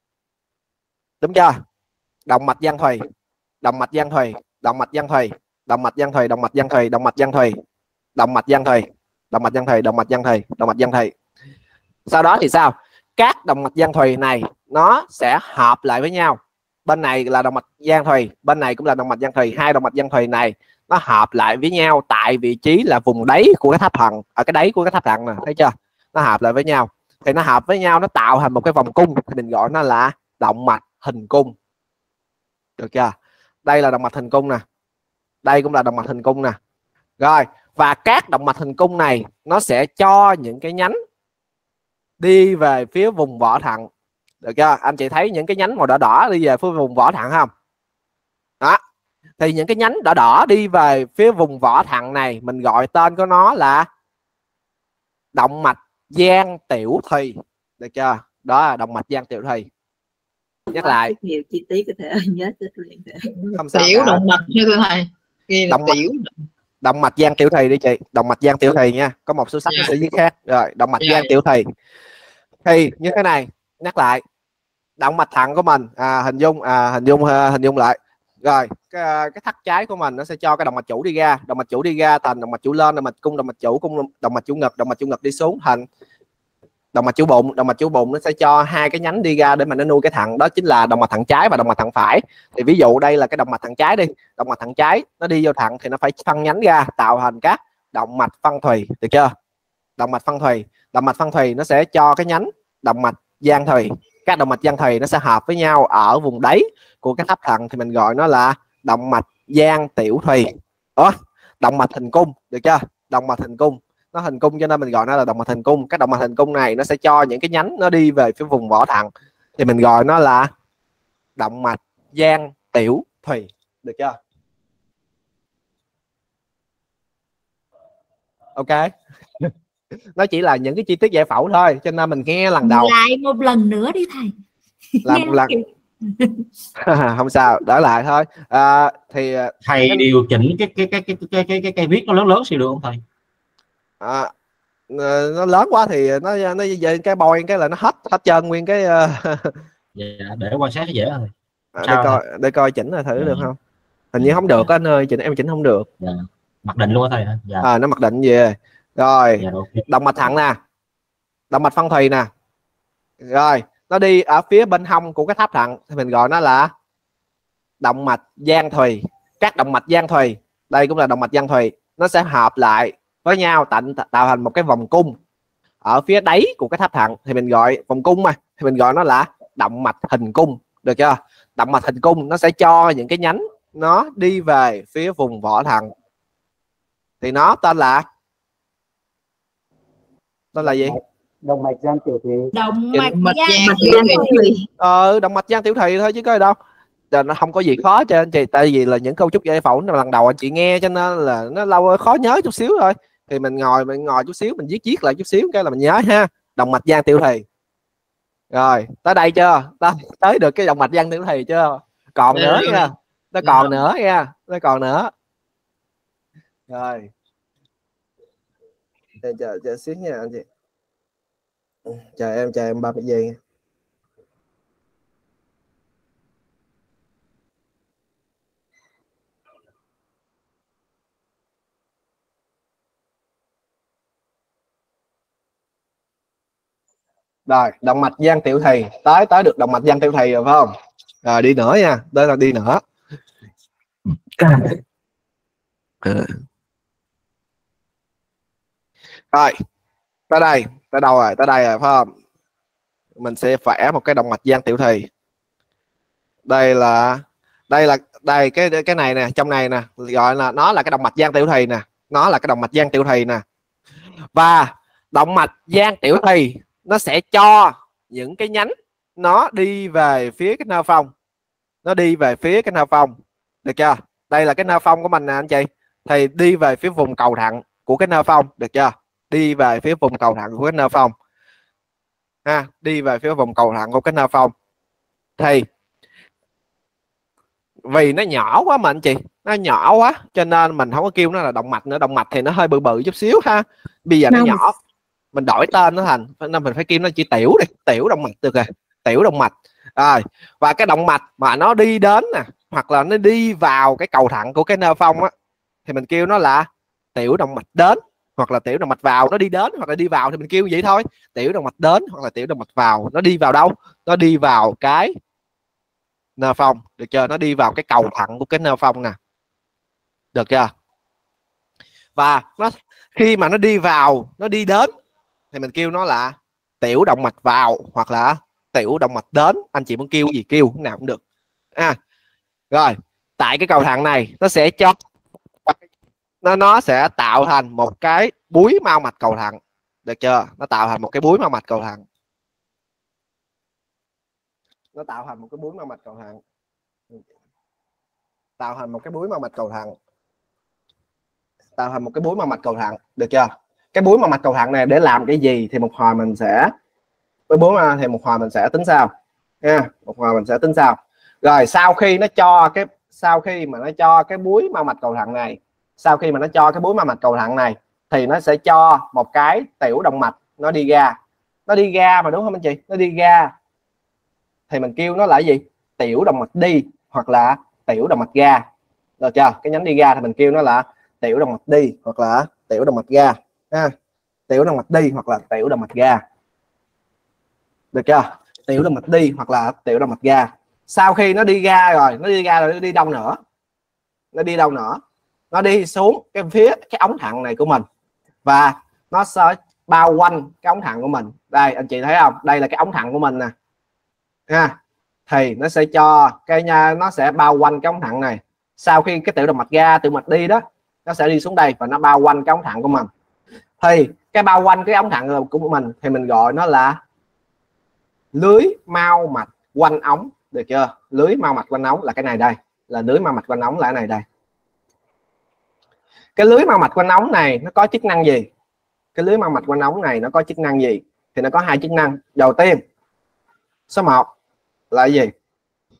đúng chưa? Động mạch giang thùy, động mạch giang thùy, động mạch giang thùy, động mạch giang thùy, động mạch giang thùy, động mạch giang thùy, động mạch giang thùy, động mạch giang thùy, động mạch giang thùy, động mạch giang thùy. Sau đó thì sao? Các động mạch giang thùy này nó sẽ hợp lại với nhau. Bên này là động mạch giang thùy, bên này cũng là động mạch giang thùy. Hai động mạch giang thùy này nó hợp lại với nhau tại vị trí là vùng đáy của cái tháp thận, ở cái đáy của cái tháp thận nè, thấy chưa? Nó hợp lại với nhau. Thì nó hợp với nhau, nó tạo thành một cái vòng cung thì mình gọi nó là động mạch hình cung, được chưa? Đây là động mạch hình cung nè, đây cũng là động mạch hình cung nè. Rồi, và các động mạch hình cung này nó sẽ cho những cái nhánh đi về phía vùng vỏ thận, được chưa? Anh chị thấy những cái nhánh màu đỏ đỏ đi về phía vùng vỏ thận không? Đó. Thì những cái nhánh đỏ đỏ đi về phía vùng vỏ thận này mình gọi tên của nó là động mạch giang tiểu thùy, được chưa? Đó là động mạch giang tiểu thùy. Nhắc lại. Nhiều chi tiết có thể nhớ liền. Không sao tiểu cả. Động mạch như thế này. Động mạch giang tiểu thùy đi chị, động mạch giang tiểu thùy nha. Có một số sách nó sẽ viết khác. Rồi, động mạch giang tiểu thùy. Thì như thế này, nhắc lại. Động mạch thận của mình hình dung lại. Rồi cái thắt trái của mình nó sẽ cho cái động mạch chủ đi ra, động mạch chủ đi ra thành động mạch chủ lên, động mạch cung, động mạch chủ cung, động mạch chủ ngực đi xuống thành động mạch chủ bụng. Động mạch chủ bụng nó sẽ cho hai cái nhánh đi ra để mà nó nuôi cái thận, đó chính là động mạch thận trái và động mạch thận phải. Thì ví dụ đây là cái động mạch thận trái đi, động mạch thận trái nó đi vô thận thì nó phải phân nhánh ra tạo thành các động mạch phân thùy, được chưa? Động mạch phân thùy nó sẽ cho cái nhánh động mạch giang thùy. Các động mạch giang thùy nó sẽ hợp với nhau ở vùng đáy của cái tháp thận thì mình gọi nó là động mạch giang tiểu thùy. Động mạch hình cung, được chưa? Động mạch hình cung, nó hình cung cho nên mình gọi nó là động mạch hình cung. Các động mạch hình cung này nó sẽ cho những cái nhánh nó đi về phía vùng vỏ thận thì mình gọi nó là động mạch giang tiểu thùy, được chưa? Ok. Nó chỉ là những cái chi tiết giải phẫu thôi cho nên mình nghe lần đầu. Lại một lần nữa đi thầy. Làm một lần. Không sao, đỡ lại thôi. Thì thầy điều chỉnh cái viết nó lớn lớn xíu được không thầy? Nó lớn quá thì nó về cái bôi cái là nó hết trơn nguyên cái Dạ, để quan sát dễ thôi. để coi chỉnh là thử Dạ. được không. Hình như không được anh ơi, em chỉnh không được. Dạ. Mặc định luôn á thầy hả? Dạ. Nó mặc định về rồi. Dạ, okay. Động mạch thận nè, động mạch phân thùy nè, rồi nó đi ở phía bên hông của cái tháp thận thì mình gọi nó là động mạch giang thùy. Các động mạch giang thùy, đây cũng là động mạch giang thùy, nó sẽ hợp lại với nhau tạo thành một cái vòng cung ở phía đáy của cái tháp thận, thì mình gọi vòng cung mà thì mình gọi nó là động mạch hình cung, được chưa? Động mạch hình cung nó sẽ cho những cái nhánh nó đi về phía vùng vỏ thận, thì nó tên là gì? Động mạch giang tiểu thùy. Động mạch Giang tiểu thùy. Động mạch giang tiểu thùy thôi chứ có gì đâu. Nó không có gì khó cho anh chị, tại vì là những cấu trúc giải phẫu lần đầu anh chị nghe cho nên là nó lâu khó nhớ chút xíu thôi. Thì mình ngồi chút xíu, mình viết lại chút xíu cái là mình nhớ ha. Động mạch giang tiểu thùy. Rồi tới đây chưa? Tới được cái động mạch giang tiểu thùy chưa? Còn nữa nha, nó còn nữa nha, nó còn nữa. Rồi chờ xíu nha anh chị, chờ em 30 giây nha. Rồi động mạch giang tiểu thùy, tới được động mạch giang tiểu thùy rồi phải không? Rồi đi nữa nha, đây là đi nữa. Rồi tới đây, tới đâu rồi? Tới đây rồi phải không? Mình sẽ vẽ một cái động mạch giang tiểu thùy. Đây cái này nè, trong này nè, gọi là nó là cái động mạch giang tiểu thùy nè, nó là cái động mạch giang tiểu thùy nè. Và động mạch giang tiểu thùy nó sẽ cho những cái nhánh nó đi về phía cái nơ phong, nó đi về phía cái nơ phong, được chưa? Đây là cái nơ phong của mình nè anh chị, thì đi về phía vùng cầu thận của cái nơ phong, được chưa? Đi về phía vùng cầu thận của cái nơ phong ha, đi về phía vùng cầu thận của cái nơ phong. Thì vì nó nhỏ quá mà anh chị, nó nhỏ quá cho nên mình không có kêu nó là động mạch nữa. Động mạch thì nó hơi bự bự chút xíu ha, bây giờ nó nhỏ, mình đổi tên nó thành, nên mình phải kêu nó chỉ tiểu đi, tiểu động mạch được rồi, tiểu động mạch. Rồi và cái động mạch mà nó đi đến nè, hoặc là nó đi vào cái cầu thận của cái nơ phong á, thì mình kêu nó là tiểu động mạch đến, hoặc là tiểu động mạch vào. Nó đi đến hoặc là đi vào thì mình kêu vậy thôi, tiểu động mạch đến hoặc là tiểu động mạch vào. Nó đi vào đâu? Nó đi vào cái nơ phong, được chưa? Nó đi vào cái cầu thận của cái nơ phong nè, được chưa? Và nó khi mà nó đi vào, nó đi đến thì mình kêu nó là tiểu động mạch vào hoặc là tiểu động mạch đến. Anh chị muốn kêu gì kêu, nào cũng được. Rồi tại cái cầu thận này nó sẽ cho nó sẽ tạo thành một cái búi mao mạch cầu thận, được chưa? Nó tạo thành một cái búi mao mạch cầu thận, nó tạo thành một cái búi mao mạch cầu thận, tạo thành một cái búi mao mạch cầu thận, tạo thành một cái búi mao mạch cầu thận, được chưa? Cái búi mao mạch cầu thận này để làm cái gì thì một hồi mình sẽ, với búi thì một hồi mình sẽ tính sau nha, một hồi mình sẽ tính sau. Rồi sau khi nó cho cái, sau khi mà nó cho cái búi mao mạch cầu thận này, sau khi mà nó cho cái búi mao mạch cầu thận này thì nó sẽ cho một cái tiểu động mạch nó đi ra. Nó đi ra mà đúng không anh chị? Nó đi ra thì mình kêu nó là gì? Tiểu động mạch đi hoặc là tiểu động mạch ra, được chưa? Cái nhánh đi ra thì mình kêu nó là tiểu động mạch đi hoặc là tiểu động mạch ra ha. Tiểu động mạch đi hoặc là tiểu động mạch ra, được chưa? Tiểu động mạch đi hoặc là tiểu động mạch ra. Sau khi nó đi ra rồi, nó đi ra rồi, nó đi đâu nữa? Nó đi đâu nữa? Nó đi xuống cái phía cái ống thận này của mình, và nó sẽ bao quanh cái ống thận của mình. Đây anh chị thấy không? Đây là cái ống thận của mình nè ha. Thì nó sẽ cho cái nha, nó sẽ bao quanh cái ống thận này. Sau khi cái tiểu động mạch ra, tiểu mạch đi đó, nó sẽ đi xuống đây và nó bao quanh cái ống thận của mình. Thì cái bao quanh cái ống thận của mình thì mình gọi nó là lưới mao mạch quanh ống, được chưa? Lưới mao mạch quanh ống là cái này đây, là lưới mao mạch quanh ống là cái này đây. Cái lưới mao mạch quanh ống này nó có chức năng gì? Cái lưới mao mạch quanh ống này nó có chức năng gì? Thì nó có hai chức năng. Đầu tiên, số 1 là gì?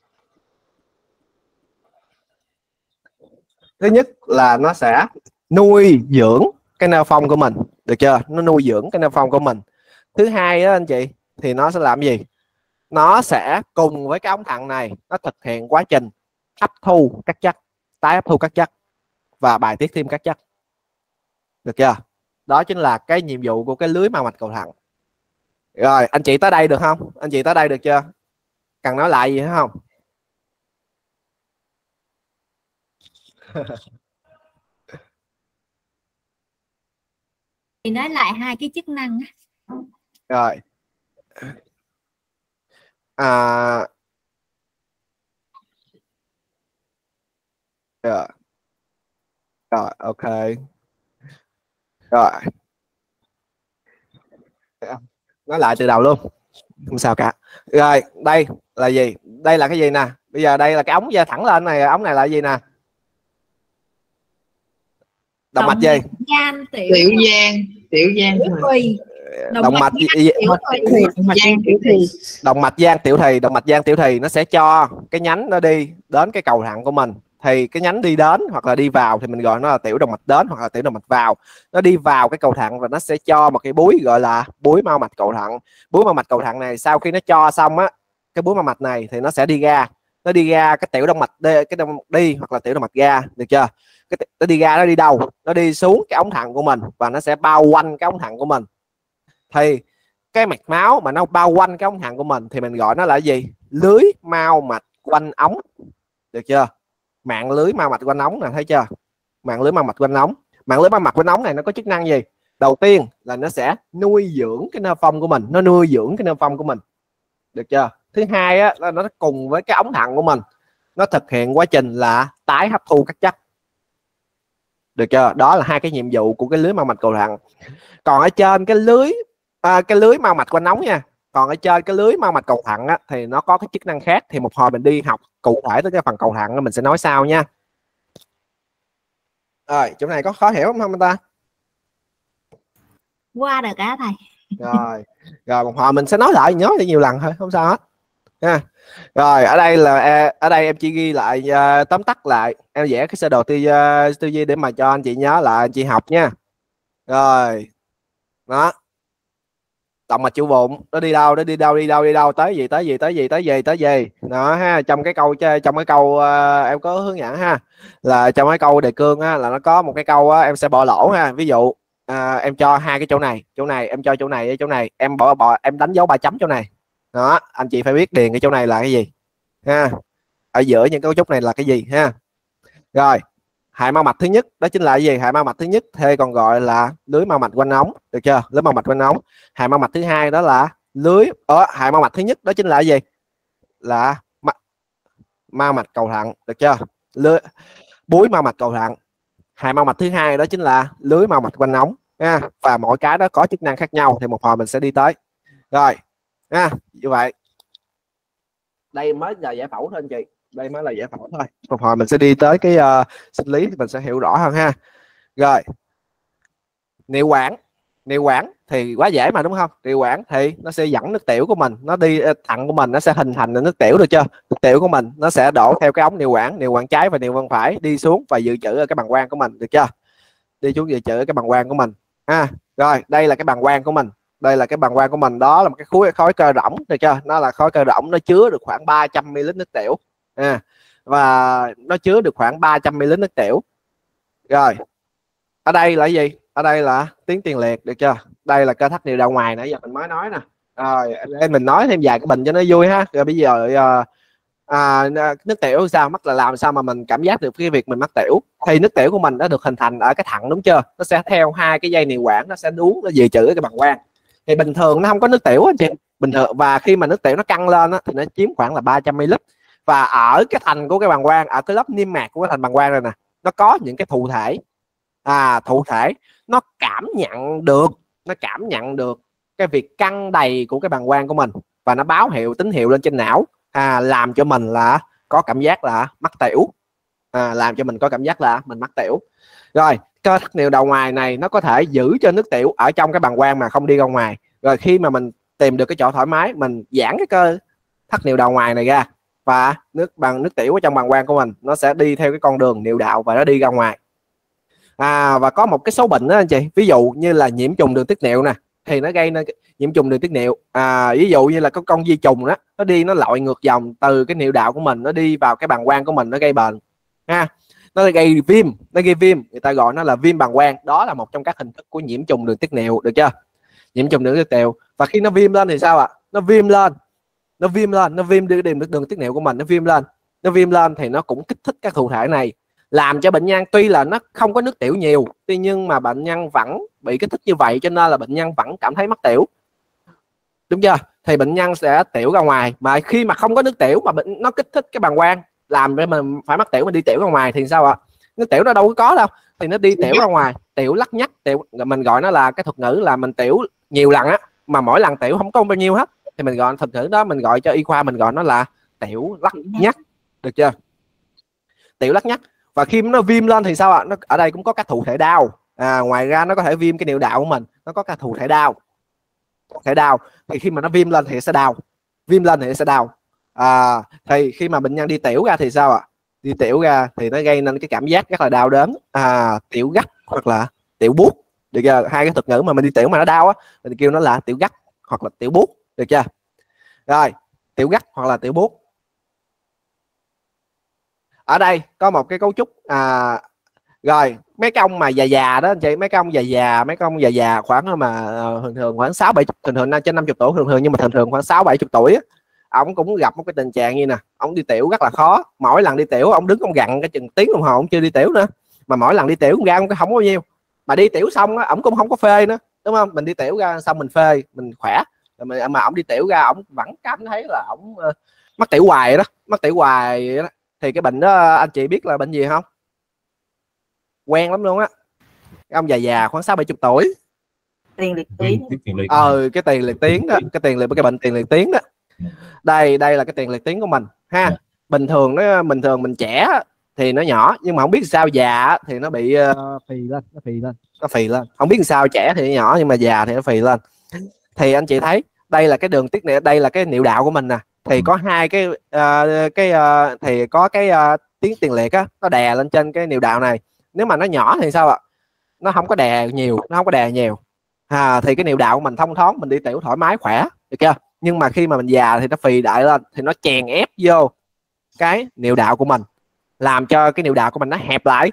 Thứ nhất là nó sẽ nuôi dưỡng cái nơ phong của mình, được chưa? Nó nuôi dưỡng cái nơ phong của mình. Thứ hai đó anh chị, thì nó sẽ làm gì? Nó sẽ cùng với cái ống thận này nó thực hiện quá trình hấp thu các chất, tái hấp thu các chất và bài tiết thêm các chất, được chưa? Đó chính là cái nhiệm vụ của cái lưới mao mạch cầu thận. Rồi anh chị tới đây được không? Anh chị tới đây được chưa? Cần nói lại gì nữa không? Thì nói lại hai cái chức năng. Rồi rồi, rồi ok, rồi nói lại từ đầu luôn, không sao cả. Rồi đây là gì? Đây là cái gì nè? Bây giờ đây là cái ống ra thẳng lên này, ống này là gì nè? Động mạch gì? Gian, Tiểu giang, tiểu giang thùy. Động mạch gì? Động mạch giang tiểu thùy. Động mạch giang tiểu thùy nó sẽ cho cái nhánh nó đi đến cái cầu thận của mình. Thì cái nhánh đi đến hoặc là đi vào thì mình gọi nó là tiểu động mạch đến hoặc là tiểu động mạch vào. Nó đi vào cái cầu thận và nó sẽ cho một cái búi gọi là búi mao mạch cầu thận. Búi mao mạch cầu thận này sau khi nó cho xong á, cái búi mao mạch này thì nó sẽ đi ra. Nó đi ra cái tiểu động mạch đi hoặc là tiểu động mạch ra, được chưa? Nó đi ra, nó đi đâu? Nó đi xuống cái ống thận của mình và nó sẽ bao quanh cái ống thận của mình. Thì cái mạch máu mà nó bao quanh cái ống thận của mình thì mình gọi nó là gì? Lưới mao mạch quanh ống, được chưa? Mạng lưới mao mạch quanh ống nè, thấy chưa? Mạng lưới mao mạch quanh ống. Mạng lưới mao mạch quanh ống này nó có chức năng gì? Đầu tiên là nó sẽ nuôi dưỡng cái nơ phong của mình, nó nuôi dưỡng cái nơ phong của mình, được chưa? Thứ hai á, là nó cùng với cái ống thận của mình nó thực hiện quá trình là tái hấp thu các chất, được chưa? Đó là hai cái nhiệm vụ của cái lưới mao mạch cầu thận. Còn ở trên cái lưới mao mạch quanh ống nha, còn ở trên cái lưới mao mạch cầu thận á, thì nó có cái chức năng khác. Thì một hồi mình đi học cụ thể tới cái phần cầu thận mình sẽ nói sau nha. Rồi chỗ này có khó hiểu không anh ta? Qua được cả thầy. Rồi một hồi mình sẽ nói lại, nhớ lại nhiều lần thôi, không sao hết nha. Rồi ở đây em chỉ ghi lại tóm tắt lại, em vẽ cái sơ đồ tư duy để mà cho anh chị nhớ lại, anh chị học nha. Rồi đó, động mạch chủ bụng nó đi đâu, tới gì đó ha. Trong cái câu em có hướng dẫn ha, là trong cái câu đề cương á, là nó có một cái câu á, em sẽ bỏ lỗ ha. Ví dụ em cho hai cái chỗ này em cho chỗ này em em đánh dấu 3 chấm chỗ này đó, anh chị phải biết điền cái chỗ này là cái gì ha, ở giữa những cấu trúc này là cái gì ha. Rồi hệ mao mạch thứ nhất đó chính là cái gì? Hệ mao mạch thứ nhất thì còn gọi là lưới mao mạch quanh ống, được chưa? Lưới mao mạch quanh ống. Hệ mao mạch thứ hai đó là hệ mao mạch thứ nhất đó chính là cái gì? Là mao mạch cầu thận, được chưa? Búi mao mạch cầu thận. Hệ mao mạch thứ hai đó chính là lưới mao mạch quanh ống ha. Và mỗi cái đó có chức năng khác nhau thì một hồi mình sẽ đi tới. Rồi ha, như vậy đây mới là giải phẫu thôi anh chị, đây mới là giải phẫu thôi. Một hồi mình sẽ đi tới cái sinh lý thì mình sẽ hiểu rõ hơn ha. Rồi niệu quản thì quá dễ mà đúng không? Niệu quản thì nó sẽ dẫn nước tiểu của mình, nó đi thận của mình nó sẽ hình thành nước tiểu, được chưa? Nước tiểu của mình nó sẽ đổ theo cái ống niệu quản trái và niệu quản phải đi xuống và dự trữ ở cái bàng quang của mình, được chưa? Đi xuống dự trữ ở cái bàng quang của mình ha. Rồi đây là cái bàng quang của mình, đây là cái bàng quang của mình, đó là một cái khối cơ rỗng, được chưa? Nó là khối cơ rỗng, nó chứa được khoảng 300 ml nước tiểu và nó chứa được khoảng 300 ml nước tiểu. Rồi ở đây là gì? Ở đây là tuyến tiền liệt, được chưa? Đây là cơ thắt niệu đạo ngoài nãy giờ mình mới nói nè. Rồi em mình nói thêm vài cái bình cho nó vui ha. Rồi bây giờ nước tiểu sao mắc là làm sao mà mình cảm giác được cái việc mình mắc tiểu? Thì nước tiểu của mình đã được hình thành ở cái thận, đúng chưa? Nó sẽ theo hai cái dây niệu quản, nó sẽ uống, nó dự trữ cái bàng quang. Thì bình thường nó không có nước tiểu anh chị, bình thường. Và khi mà nước tiểu nó căng lên á, thì nó chiếm khoảng là 300 ml. Và ở cái thành của cái bàng quang, ở cái lớp niêm mạc của cái thành bàng quang này nè, nó có những cái thụ thể. Thụ thể nó cảm nhận được cái việc căng đầy của cái bàng quang của mình và nó báo hiệu tín hiệu lên trên não, làm cho mình là có cảm giác là mắc tiểu, làm cho mình có cảm giác là mình mắc tiểu. Rồi cơ thắt niệu đầu ngoài này nó có thể giữ cho nước tiểu ở trong cái bàng quang mà không đi ra ngoài. Rồi khi mà mình tìm được cái chỗ thoải mái, mình giãn cái cơ thắt niệu đầu ngoài này ra và nước tiểu ở trong bàng quang của mình nó sẽ đi theo cái con đường niệu đạo và nó đi ra ngoài. Và có một cái số bệnh đó anh chị, ví dụ như là nhiễm trùng đường tiết niệu nè, thì nó gây nên nhiễm trùng đường tiết niệu. Ví dụ như là có con vi trùng đó, nó đi nó lội ngược dòng từ cái niệu đạo của mình, nó đi vào cái bàng quang của mình, nó gây bệnh ha, nó gây viêm, người ta gọi nó là viêm bàng quang. Đó là một trong các hình thức của nhiễm trùng đường tiết niệu, được chưa? Nhiễm trùng đường tiết niệu. Và khi nó viêm lên thì sao ạ? Nó viêm đường tiết niệu của mình, nó viêm lên thì nó cũng kích thích các thụ thể này, làm cho bệnh nhân tuy là nó không có nước tiểu nhiều, tuy nhưng mà bệnh nhân vẫn bị kích thích như vậy, cho nên là bệnh nhân vẫn cảm thấy mắc tiểu, đúng chưa? Thì bệnh nhân sẽ tiểu ra ngoài, mà khi mà không có nước tiểu mà nó kích thích cái bàng quang làm cho mình phải mắc tiểu, mình đi tiểu ra ngoài thì sao ạ? Nước tiểu nó đâu có đâu, thì nó đi tiểu ra ngoài, tiểu lắc nhắc, tiểu mình gọi nó là cái thuật ngữ là mình tiểu nhiều lần á, mà mỗi lần tiểu không có bao nhiêu hết, thì mình gọi thuật ngữ đó, mình gọi cho y khoa mình gọi nó là tiểu lắc nhắc, được chưa? Tiểu lắc nhắc. Và khi nó viêm lên thì sao ạ? Nó ở đây cũng có các thụ thể đau. Ngoài ra nó có thể viêm cái niệu đạo của mình, nó có các thụ thể đau. Thì khi mà nó viêm lên thì sẽ đau. Thì khi mà bệnh nhân đi tiểu ra thì sao ạ? Đi tiểu ra thì nó gây nên cái cảm giác rất là đau đớn, tiểu gắt hoặc là tiểu buốt, được chưa? Hai cái thuật ngữ mà mình đi tiểu mà nó đau á, mình kêu nó là tiểu gắt hoặc là tiểu buốt, được chưa? Rồi, tiểu gắt hoặc là tiểu buốt. Ở đây có một cái cấu trúc rồi mấy cái ông mà già đó anh chị, mấy cái ông già khoảng mà thường khoảng 6-7, thường trên 50 tuổi thường, nhưng mà thường khoảng 6-70 tuổi á, ông cũng gặp một cái tình trạng như nè, ông đi tiểu rất là khó, mỗi lần đi tiểu ông đứng ông gặn cái chừng tiếng đồng hồ ông chưa đi tiểu nữa, mà mỗi lần đi tiểu ra ông không có bao nhiêu, mà đi tiểu xong á ông cũng không có phê nữa, đúng không? Mình đi tiểu ra xong mình phê mình khỏe, mà ông đi tiểu ra ông vẫn cảm thấy là ông mắc tiểu hoài đó, thì cái bệnh đó anh chị biết là bệnh gì không? Quen lắm luôn á, cái ông già khoảng 6-70 tuổi, Tiền liệt tuyến. cái tiền liệt tuyến đó, cái bệnh tiền liệt tuyến đó. Đây là cái tiền liệt tuyến của mình ha. Bình thường mình trẻ thì nó nhỏ, nhưng mà không biết sao già thì nó bị phì lên. Không biết sao trẻ thì nó nhỏ, nhưng mà già thì nó phì lên. Thì anh chị thấy đây là cái đường tiết niệu, đây là cái niệu đạo của mình nè, thì có hai thì có cái tuyến tiền liệt á, nó đè lên trên cái niệu đạo này. Nếu mà nó nhỏ thì sao ạ? Nó không có đè nhiều, thì cái niệu đạo của mình thông thoáng, mình đi tiểu thoải mái khỏe, được chưa? Nhưng mà khi mà mình già thì nó phì đại lên, thì nó chèn ép vô cái niệu đạo của mình, làm cho cái niệu đạo của mình nó hẹp lại.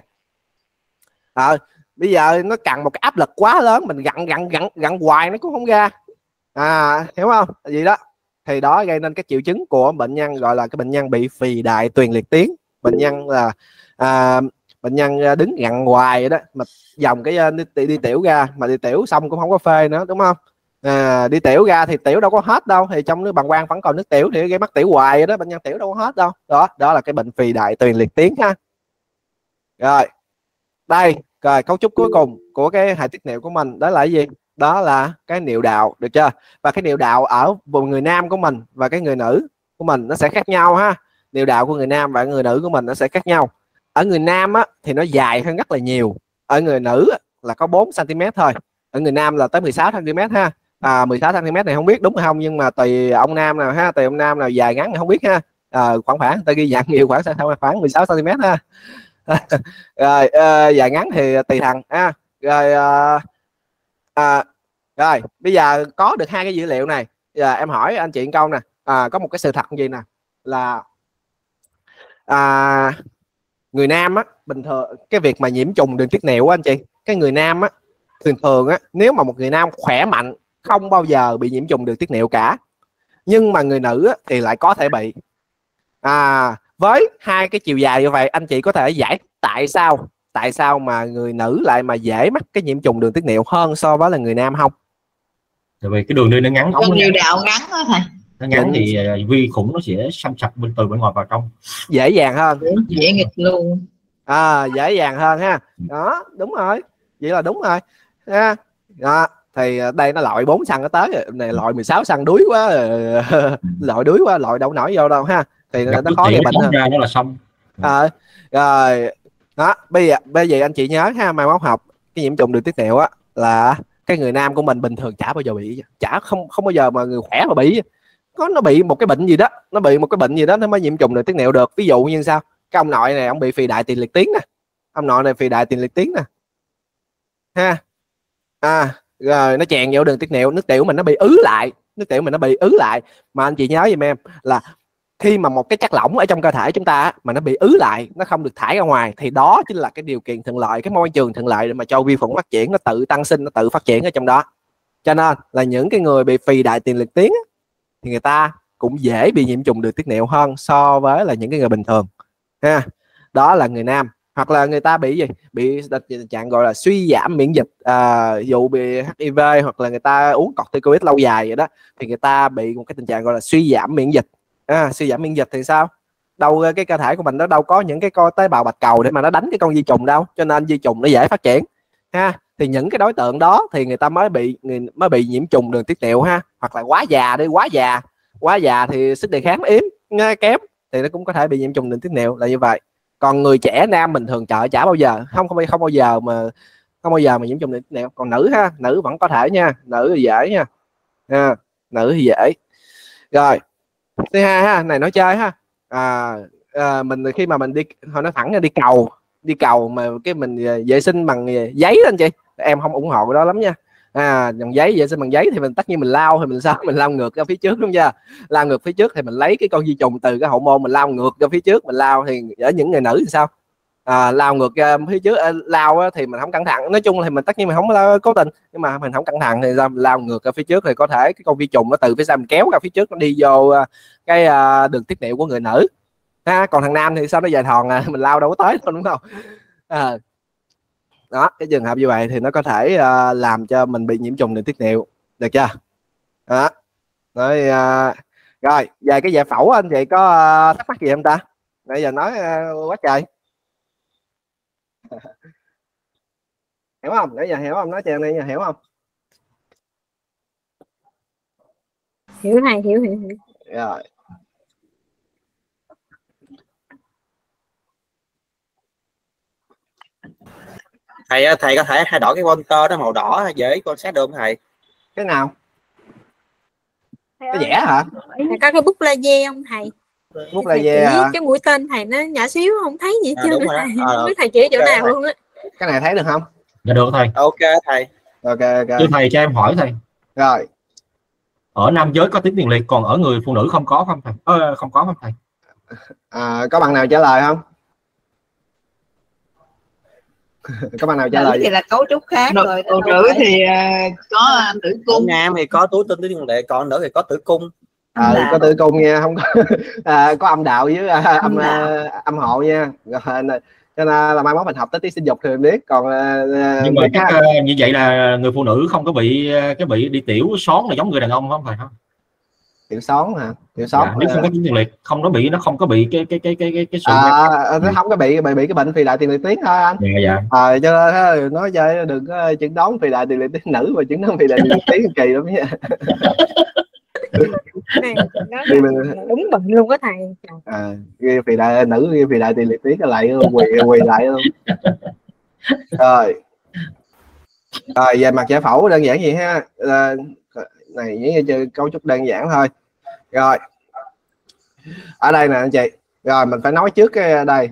Bây giờ nó cần một cái áp lực quá lớn, mình gặn hoài nó cũng không ra, hiểu không? Gì đó thì đó gây nên cái triệu chứng của bệnh nhân, gọi là cái bệnh nhân bị phì đại tuyền liệt tuyến. Bệnh nhân là bệnh nhân đứng gặn hoài vậy đó, mà dòng cái đi tiểu ra, mà đi tiểu xong cũng không có phê nữa, đúng không? Đi tiểu ra thì tiểu đâu có hết đâu, thì trong nước bàng quang vẫn còn nước tiểu, thì gây mắc tiểu hoài vậy đó, bệnh nhân tiểu đâu có hết đâu. Đó là cái bệnh phì đại tuyền liệt tuyến ha. Rồi đây, rồi cấu trúc cuối cùng của cái hệ tiết niệu của mình đó là cái gì? Đó là cái niệu đạo, được chưa? Và cái niệu đạo ở vùng người nam của mình và cái người nữ của mình nó sẽ khác nhau ha. Niệu đạo của người nam và người nữ của mình nó sẽ khác nhau. Ở người nam á thì nó dài hơn rất là nhiều, ở người nữ là có 4 cm thôi, ở người nam là tới 16 cm ha. 16 cm này không biết đúng hay không, nhưng mà tùy ông nam nào ha, tùy ông nam nào dài ngắn không biết ha. Khoảng ta ghi dạng nhiều khoảng 16 cm ha. Rồi dài ngắn thì tùy thằng ha. Rồi bây giờ có được hai cái dữ liệu này, giờ em hỏi anh chị một câu nè, có một cái sự thật gì nè, là người nam á, bình thường cái việc mà nhiễm trùng đường tiết niệu á anh chị, cái người nam á thường á, nếu mà một người nam khỏe mạnh không bao giờ bị nhiễm trùng đường tiết niệu cả, nhưng mà người nữ á, thì lại có thể bị. Với hai cái chiều dài như vậy, anh chị có thể giải tại sao mà người nữ lại mà dễ mắc cái nhiễm trùng đường tiết niệu hơn so với là người nam không? Tại vì cái đường đi nó ngắn, niệu đạo ngắn đó thầy. Nó ngắn thì vi khuẩn nó sẽ xâm nhập từ bên ngoài vào trong, dễ dàng hơn, dễ nghịch luôn. Dễ dàng hơn ha. Đó, đúng rồi, vậy là đúng rồi ha. Đó, thì đây nó lội 4 xăng nó tới này, lội 16 xăng đuối quá, lội đuối quá, lội đâu nổi vô đâu ha, thì nó khó gây bệnh hơn. Ra nó là xong. Rồi đó, bây giờ anh chị nhớ ha, mai mốt học cái nhiễm trùng đường tiết niệu á, là cái người nam của mình bình thường chả bao giờ bị, không bao giờ mà người khỏe mà bị, nó bị một cái bệnh gì đó, nó bị một cái bệnh gì đó nó mới nhiễm trùng đường tiết niệu được. Ví dụ như sao, cái ông nội này ông bị phì đại tiền liệt tuyến nè, ông nội này phì đại tiền liệt tuyến nè ha, rồi nó chèn vô đường tiết niệu, nước tiểu mình nó bị ứ lại, nước tiểu mình nó bị ứ lại. Mà anh chị nhớ giùm em là khi mà một cái chất lỏng ở trong cơ thể chúng ta mà nó bị ứ lại, nó không được thải ra ngoài, thì đó chính là cái điều kiện thuận lợi, cái môi trường thuận lợi để mà cho vi khuẩn phát triển, nó tự tăng sinh, nó tự phát triển ở trong đó. Cho nên là những cái người bị phì đại tiền liệt tuyến thì người ta cũng dễ bị nhiễm trùng đường tiết niệu hơn so với là những cái người bình thường ha. Đó là người nam. Hoặc là người ta bị gì, bị tình trạng gọi là suy giảm miễn dịch, dụ bị HIV hoặc là người ta uống corticoid lâu dài vậy đó, thì người ta bị một cái tình trạng gọi là suy giảm miễn dịch. Suy giảm miễn dịch thì sao, đâu cái cơ thể của mình nó đâu có những cái tế bào bạch cầu để mà nó đánh cái con vi trùng đâu, cho nên vi trùng nó dễ phát triển ha. Thì những cái đối tượng đó thì người ta mới bị nhiễm trùng đường tiết niệu ha. Hoặc là quá già đi, quá già thì sức đề kháng yếu kém thì nó cũng có thể bị nhiễm trùng đường tiết niệu là như vậy. Còn người trẻ nam bình thường chả bao giờ không bao giờ mà nhiễm trùng đường tiết niệu. Còn nữ ha, nữ vẫn có thể nha, nữ thì dễ nha nữ thì dễ. Rồi thứ hai ha, này nói chơi ha, mình khi mà mình đi, họ nói thẳng ra đi cầu mà cái mình vệ sinh bằng giấy đó anh chị, em không ủng hộ cái đó lắm nha. Dòng giấy vệ sinh bằng giấy thì mình tất nhiên mình lau, thì mình sao, mình lau ngược ra phía trước đúng chưa, lau ngược phía trước thì mình lấy cái con vi trùng từ cái hậu môn mình lau ngược ra phía trước, mình lau. Thì ở những người nữ thì sao, lau ngược ra phía trước, lau thì mình không cẩn thận, nói chung là mình tất nhiên mình không cố tình, nhưng mà mình không cẩn thận thì lau ngược ra phía trước thì có thể cái con vi trùng nó từ phía sau mình kéo ra phía trước, nó đi vô cái đường tiết niệu của người nữ ha. Còn thằng nam thì sao, nó dài thòn mình lau đâu có tới đâu, đúng không? Đó, cái trường hợp như vậy thì nó có thể làm cho mình bị nhiễm trùng đường tiết niệu, được chưa? Đó. Rồi về cái giải phẫu anh chị có thắc mắc gì không ta? Nãy giờ nói quá trời. Hiểu không? Nãy giờ hiểu không? Nói chuyện này giờ hiểu không? Hiểu thầy, hiểu. Rồi. Thầy có thể thay đổi cái pointer đó màu đỏ dễ quan sát được không thầy? Cái nào? Cái vẽ hả? Thầy có cái bút laser không thầy? Bút laser hả? Cái mũi tên thầy nó nhỏ xíu không thấy gì chưa đúng rồi thầy. Không biết thầy chỉ chỗ nào thầy. luôn á. Cái này thấy được không? Dạ được thầy. Ok thầy. Ok. Thưa thầy cho em hỏi thầy. Rồi. Ở nam giới có tuyến tiền liệt, còn ở người phụ nữ không có không thầy? Không có không thầy? Có bạn nào trả lời không? Có bạn nào trả lời? Thì là cấu trúc khác rồi. Phụ nữ thì có tử cung. Nam thì có túi tinh tuyến tiền liệt, còn nữ thì có tử cung. Có tử cung nha, không có có âm đạo với âm hộ nha. Rồi, cho nên là mai mốt mình học tới tí sinh dục thì mình biết. Còn nhưng mà như vậy là người phụ nữ không có bị đi tiểu xón là giống người đàn ông không phải không? Tiểu xón hả? Tiểu xón nếu không có tuyến tiền liệt, nó không có bị cái sự nó không có bị cái bệnh phì đại tiền liệt tuyến thôi anh. Dạ. Cho nên nói chơi đừng có chẩn đoán phì đại tiền liệt tuyến nữ và chẩn đoán phì đại tiền liệt tuyến kỳ lắm nha. Này, đúng bệnh luôn á thầy. Ghi phì đại nữ, ghi phì đại tiền liệt tuyến lại quỳ lại luôn. Rồi về mặt giải phẫu đơn giản gì ha, này những cái cấu trúc đơn giản thôi. Rồi ở đây nè anh chị, rồi mình phải nói trước cái đây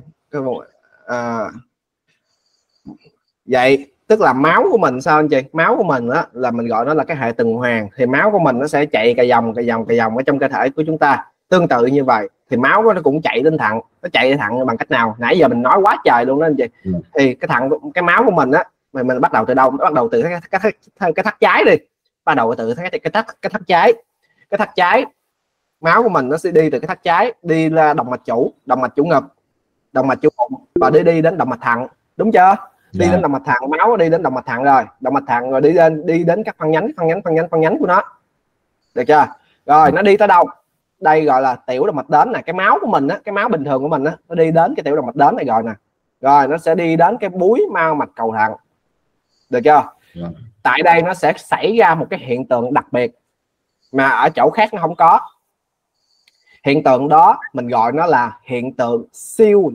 vậy tức là máu của mình sao anh chị, máu của mình đó là mình gọi nó là cái hệ tuần hoàn, thì máu của mình nó sẽ chạy cà dòng ở trong cơ thể của chúng ta. Tương tự như vậy thì máu nó cũng chạy đến thận, nó chạy đến thận bằng cách nào, nãy giờ mình nói quá trời luôn đó anh chị. Thì cái máu của mình á, mình bắt đầu từ đâu? Bắt đầu từ cái thắt trái đi, bắt đầu từ cái thắt trái. Máu của mình nó sẽ đi từ cái thắt trái đi ra động mạch chủ ngực, động mạch chủ bụng và đi đến động mạch thận, đúng chưa? Đi đến động mạch thận, máu đi đến động mạch thận, rồi động mạch thận rồi đi đến các phân nhánh của nó, được chưa? Rồi nó đi tới đâu? Đây gọi là tiểu động mạch đến nè. Cái máu của mình á, cái máu bình thường của mình á, nó đi đến cái tiểu động mạch đến này rồi nè, rồi nó sẽ đi đến cái búi mao mạch cầu thận, được chưa? Tại đây nó sẽ xảy ra một cái hiện tượng đặc biệt mà ở chỗ khác nó không có. Hiện tượng đó mình gọi nó là hiện tượng siêu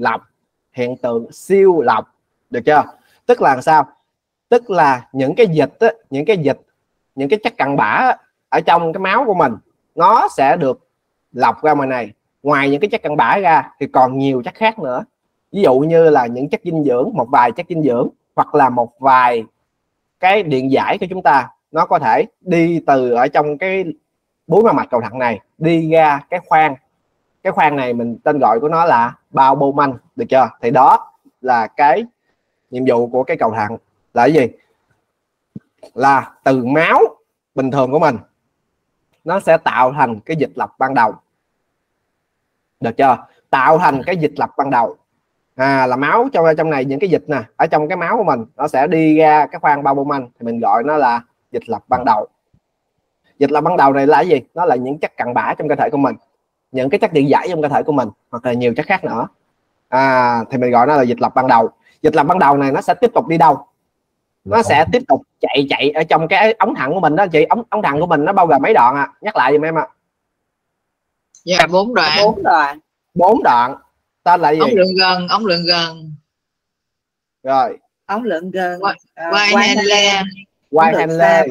lọc, được chưa? Tức là sao? Tức là những cái dịch á, những cái chất cặn bã á, ở trong cái máu của mình nó sẽ được lọc ra ngoài này. Ngoài những cái chất cặn bã ra thì còn nhiều chất khác nữa, ví dụ như là những chất dinh dưỡng, một vài chất dinh dưỡng, hoặc là một vài cái điện giải của chúng ta, nó có thể đi từ ở trong cái búi mao mạch cầu thận này đi ra cái khoang này, mình tên gọi của nó là bao bô manh, được chưa? Thì đó là cái nhiệm vụ của cái cầu thận là cái gì? Là từ máu bình thường của mình nó sẽ tạo thành cái dịch lọc ban đầu, được chưa? Tạo thành cái dịch lọc ban đầu là máu trong này, những cái dịch nè ở trong cái máu của mình nó sẽ đi ra cái khoang bao bô manh, thì mình gọi nó là dịch lọc ban đầu. Dịch lọc ban đầu này là cái gì? Nó là những chất cặn bã trong cơ thể của mình, những cái chất điện giải trong cơ thể của mình, hoặc là nhiều chất khác nữa, thì mình gọi nó là dịch lọc ban đầu. Dịch lọc ban đầu này nó sẽ tiếp tục đi đâu? Nó sẽ tiếp tục chạy ở trong cái ống thận của mình đó chị. Ống thận của mình nó bao gồm mấy đoạn nhắc lại giùm em ạ. Dạ 4 đoạn. 4 đoạn. Tên là gì? Ống lượng gần. Rồi. Ống lượng gần. White Henle.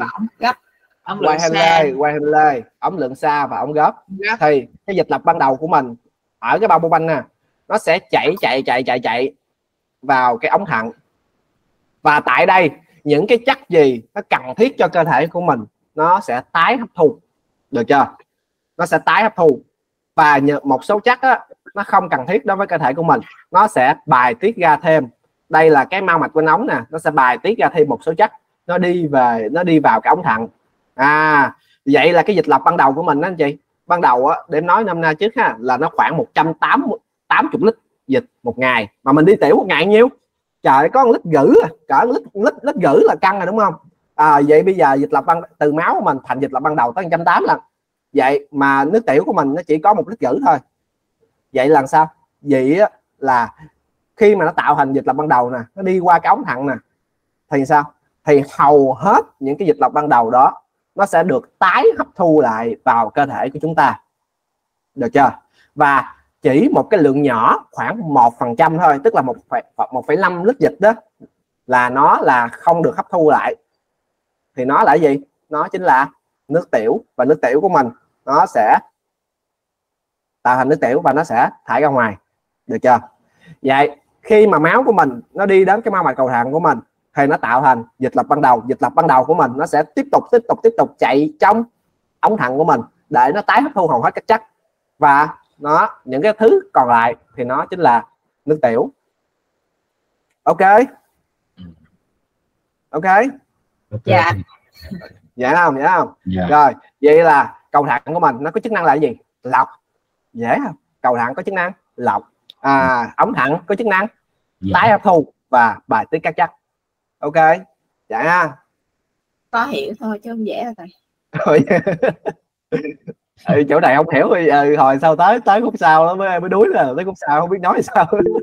Ống lượng xa và ống gấp. Ống lượng xa và ống gấp. Thì cái dịch lọc ban đầu của mình ở cái bao bô manh nè, nó sẽ chạy vào cái ống thận. Và tại đây những cái chất gì nó cần thiết cho cơ thể của mình nó sẽ tái hấp thu, được chưa? Nó sẽ tái hấp thu. Và một số chất nó không cần thiết đối với cơ thể của mình, nó sẽ bài tiết ra thêm. Đây là cái mao mạch quanh ống nè, nó sẽ bài tiết ra thêm một số chất, nó đi vào cái ống thận. Vậy là cái dịch lọc ban đầu của mình đó anh chị. Ban đầu để nói năm nay trước là nó khoảng 180 lít dịch một ngày, mà mình đi tiểu một ngày nhiêu? Trời, có 1 lít rưỡi, cỡ lít rưỡi là căng rồi đúng không? Vậy bây giờ dịch lọc từ máu của mình thành dịch lọc ban đầu tới 180 lần. Vậy mà nước tiểu của mình nó chỉ có 1 lít rưỡi thôi. Vậy là sao? Vậy là khi mà nó tạo thành dịch lọc ban đầu nè, nó đi qua cái ống thận nè, thì sao? Thì hầu hết những cái dịch lọc ban đầu đó nó sẽ được tái hấp thu lại vào cơ thể của chúng ta, được chưa? Và chỉ một cái lượng nhỏ, khoảng 1% thôi, tức là 1,5 lít dịch đó, là nó là không được hấp thu lại. Thì nó là gì? Nó chính là nước tiểu. Và nước tiểu của mình nó sẽ tạo thành nước tiểu và nó sẽ thải ra ngoài, được chưa? Vậy khi mà máu của mình nó đi đến cái mao mạch cầu thận của mình thì nó tạo thành dịch lọc ban đầu. Dịch lọc ban đầu của mình nó sẽ tiếp tục chạy trong ống thận của mình để nó tái hấp thu hầu hết các chất, và những cái thứ còn lại thì nó chính là nước tiểu. Ok. Dạ. Dạ không? Dạ. Rồi, vậy là cầu thận của mình nó có chức năng là gì? Lọc. Dễ không? Cầu thận có chức năng lọc. Ống thận có chức năng tái hấp thu và bài tiết các chất. Ok. Dạ ha. Có hiểu thôi chứ không dễ đâu thầy. Chỗ này không hiểu thì hồi sau tới khúc sau đó mới đuối, là tới khúc sau không biết nói sao.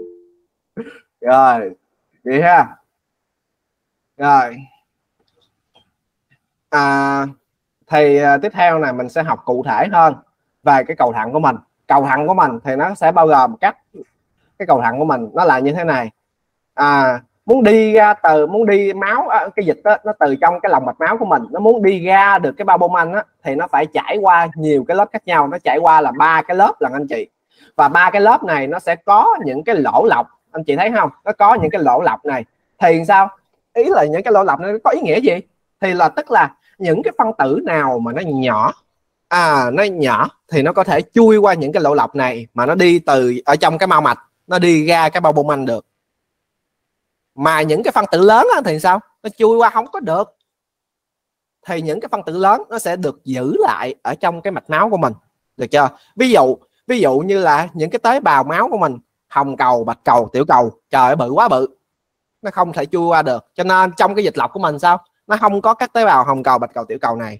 Rồi vậy ha. Rồi thì tiếp theo này mình sẽ học cụ thể hơn về cái cầu thận của mình. Cầu thận của mình thì nó sẽ bao gồm cái cầu thận của mình nó là như thế này. Muốn đi máu, cái dịch đó, nó từ trong cái lòng mạch máu của mình, nó muốn đi ra được cái bao bô manh thì nó phải trải qua nhiều cái lớp khác nhau. Nó trải qua là 3 cái lớp lần anh chị. Và 3 cái lớp này nó sẽ có những cái lỗ lọc, anh chị thấy không? Nó có những cái lỗ lọc này thì sao? Ý là những cái lỗ lọc này có ý nghĩa gì? Thì là tức là những cái phân tử nào mà nó nhỏ thì nó có thể chui qua những cái lỗ lọc này, mà nó đi từ ở trong cái mao mạch, nó đi ra cái bao bô manh được. Mà những cái phân tử lớn thì sao? Nó chui qua không có được. Thì những cái phân tử lớn nó sẽ được giữ lại ở trong cái mạch máu của mình, được chưa? Ví dụ như là những cái tế bào máu của mình, hồng cầu, bạch cầu, tiểu cầu, trời ơi, bự quá bự, nó không thể chui qua được. Cho nên trong cái dịch lọc của mình sao? Nó không có các tế bào hồng cầu, bạch cầu, tiểu cầu này.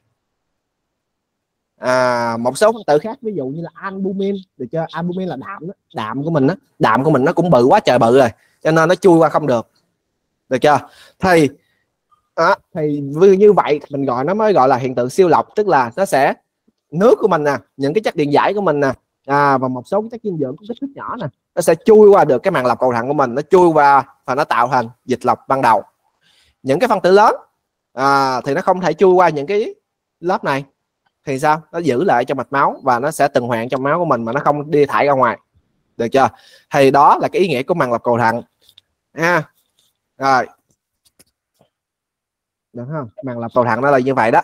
Một số phân tử khác, ví dụ như là albumin, được chưa? Albumin là đạm đó. Đạm của mình nó cũng bự quá trời bự rồi, cho nên nó chui qua không được, được chưa? Thì như vậy mình nó mới gọi là hiện tượng siêu lọc, tức là nó sẽ nước của mình nè, những cái chất điện giải của mình nè, và một số cái chất dinh dưỡng có kích thước nhỏ nè, nó sẽ chui qua được cái màng lọc cầu thận của mình, nó chui qua và nó tạo thành dịch lọc ban đầu. Những cái phân tử lớn thì nó không thể chui qua những cái lớp này, thì sao, nó giữ lại trong mạch máu và nó sẽ tuần hoàn trong máu của mình mà nó không đi thải ra ngoài, được chưa? Thì đó là cái ý nghĩa của màng lọc cầu thận ha. Rồi được không? Màng lọc cầu thận nó là như vậy đó.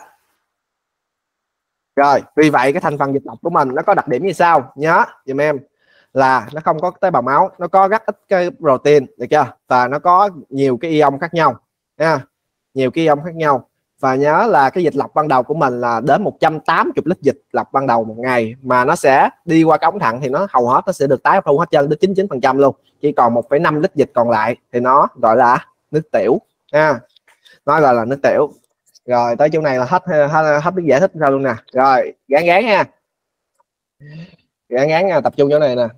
Rồi vì vậy cái thành phần dịch lọc của mình nó có đặc điểm như sau, nhớ giùm em là nó không có tế bào máu, nó có rất ít cái protein, được chưa? Và nó có nhiều cái ion khác nhau nha, nhiều cái ion khác nhau. Và nhớ là cái dịch lọc ban đầu của mình là đến 180 lít dịch lọc ban đầu một ngày, mà nó sẽ đi qua cái ống thận thì nó hầu hết nó sẽ được tái hấp thu hết trơn đến 99% luôn, chỉ còn 1,5 lít dịch còn lại thì nó gọi là nước tiểu nha, nó gọi là nước tiểu. Rồi tới chỗ này là hết biết giải thích ra luôn nè. Rồi gán ha, gán nha, tập trung chỗ này nè.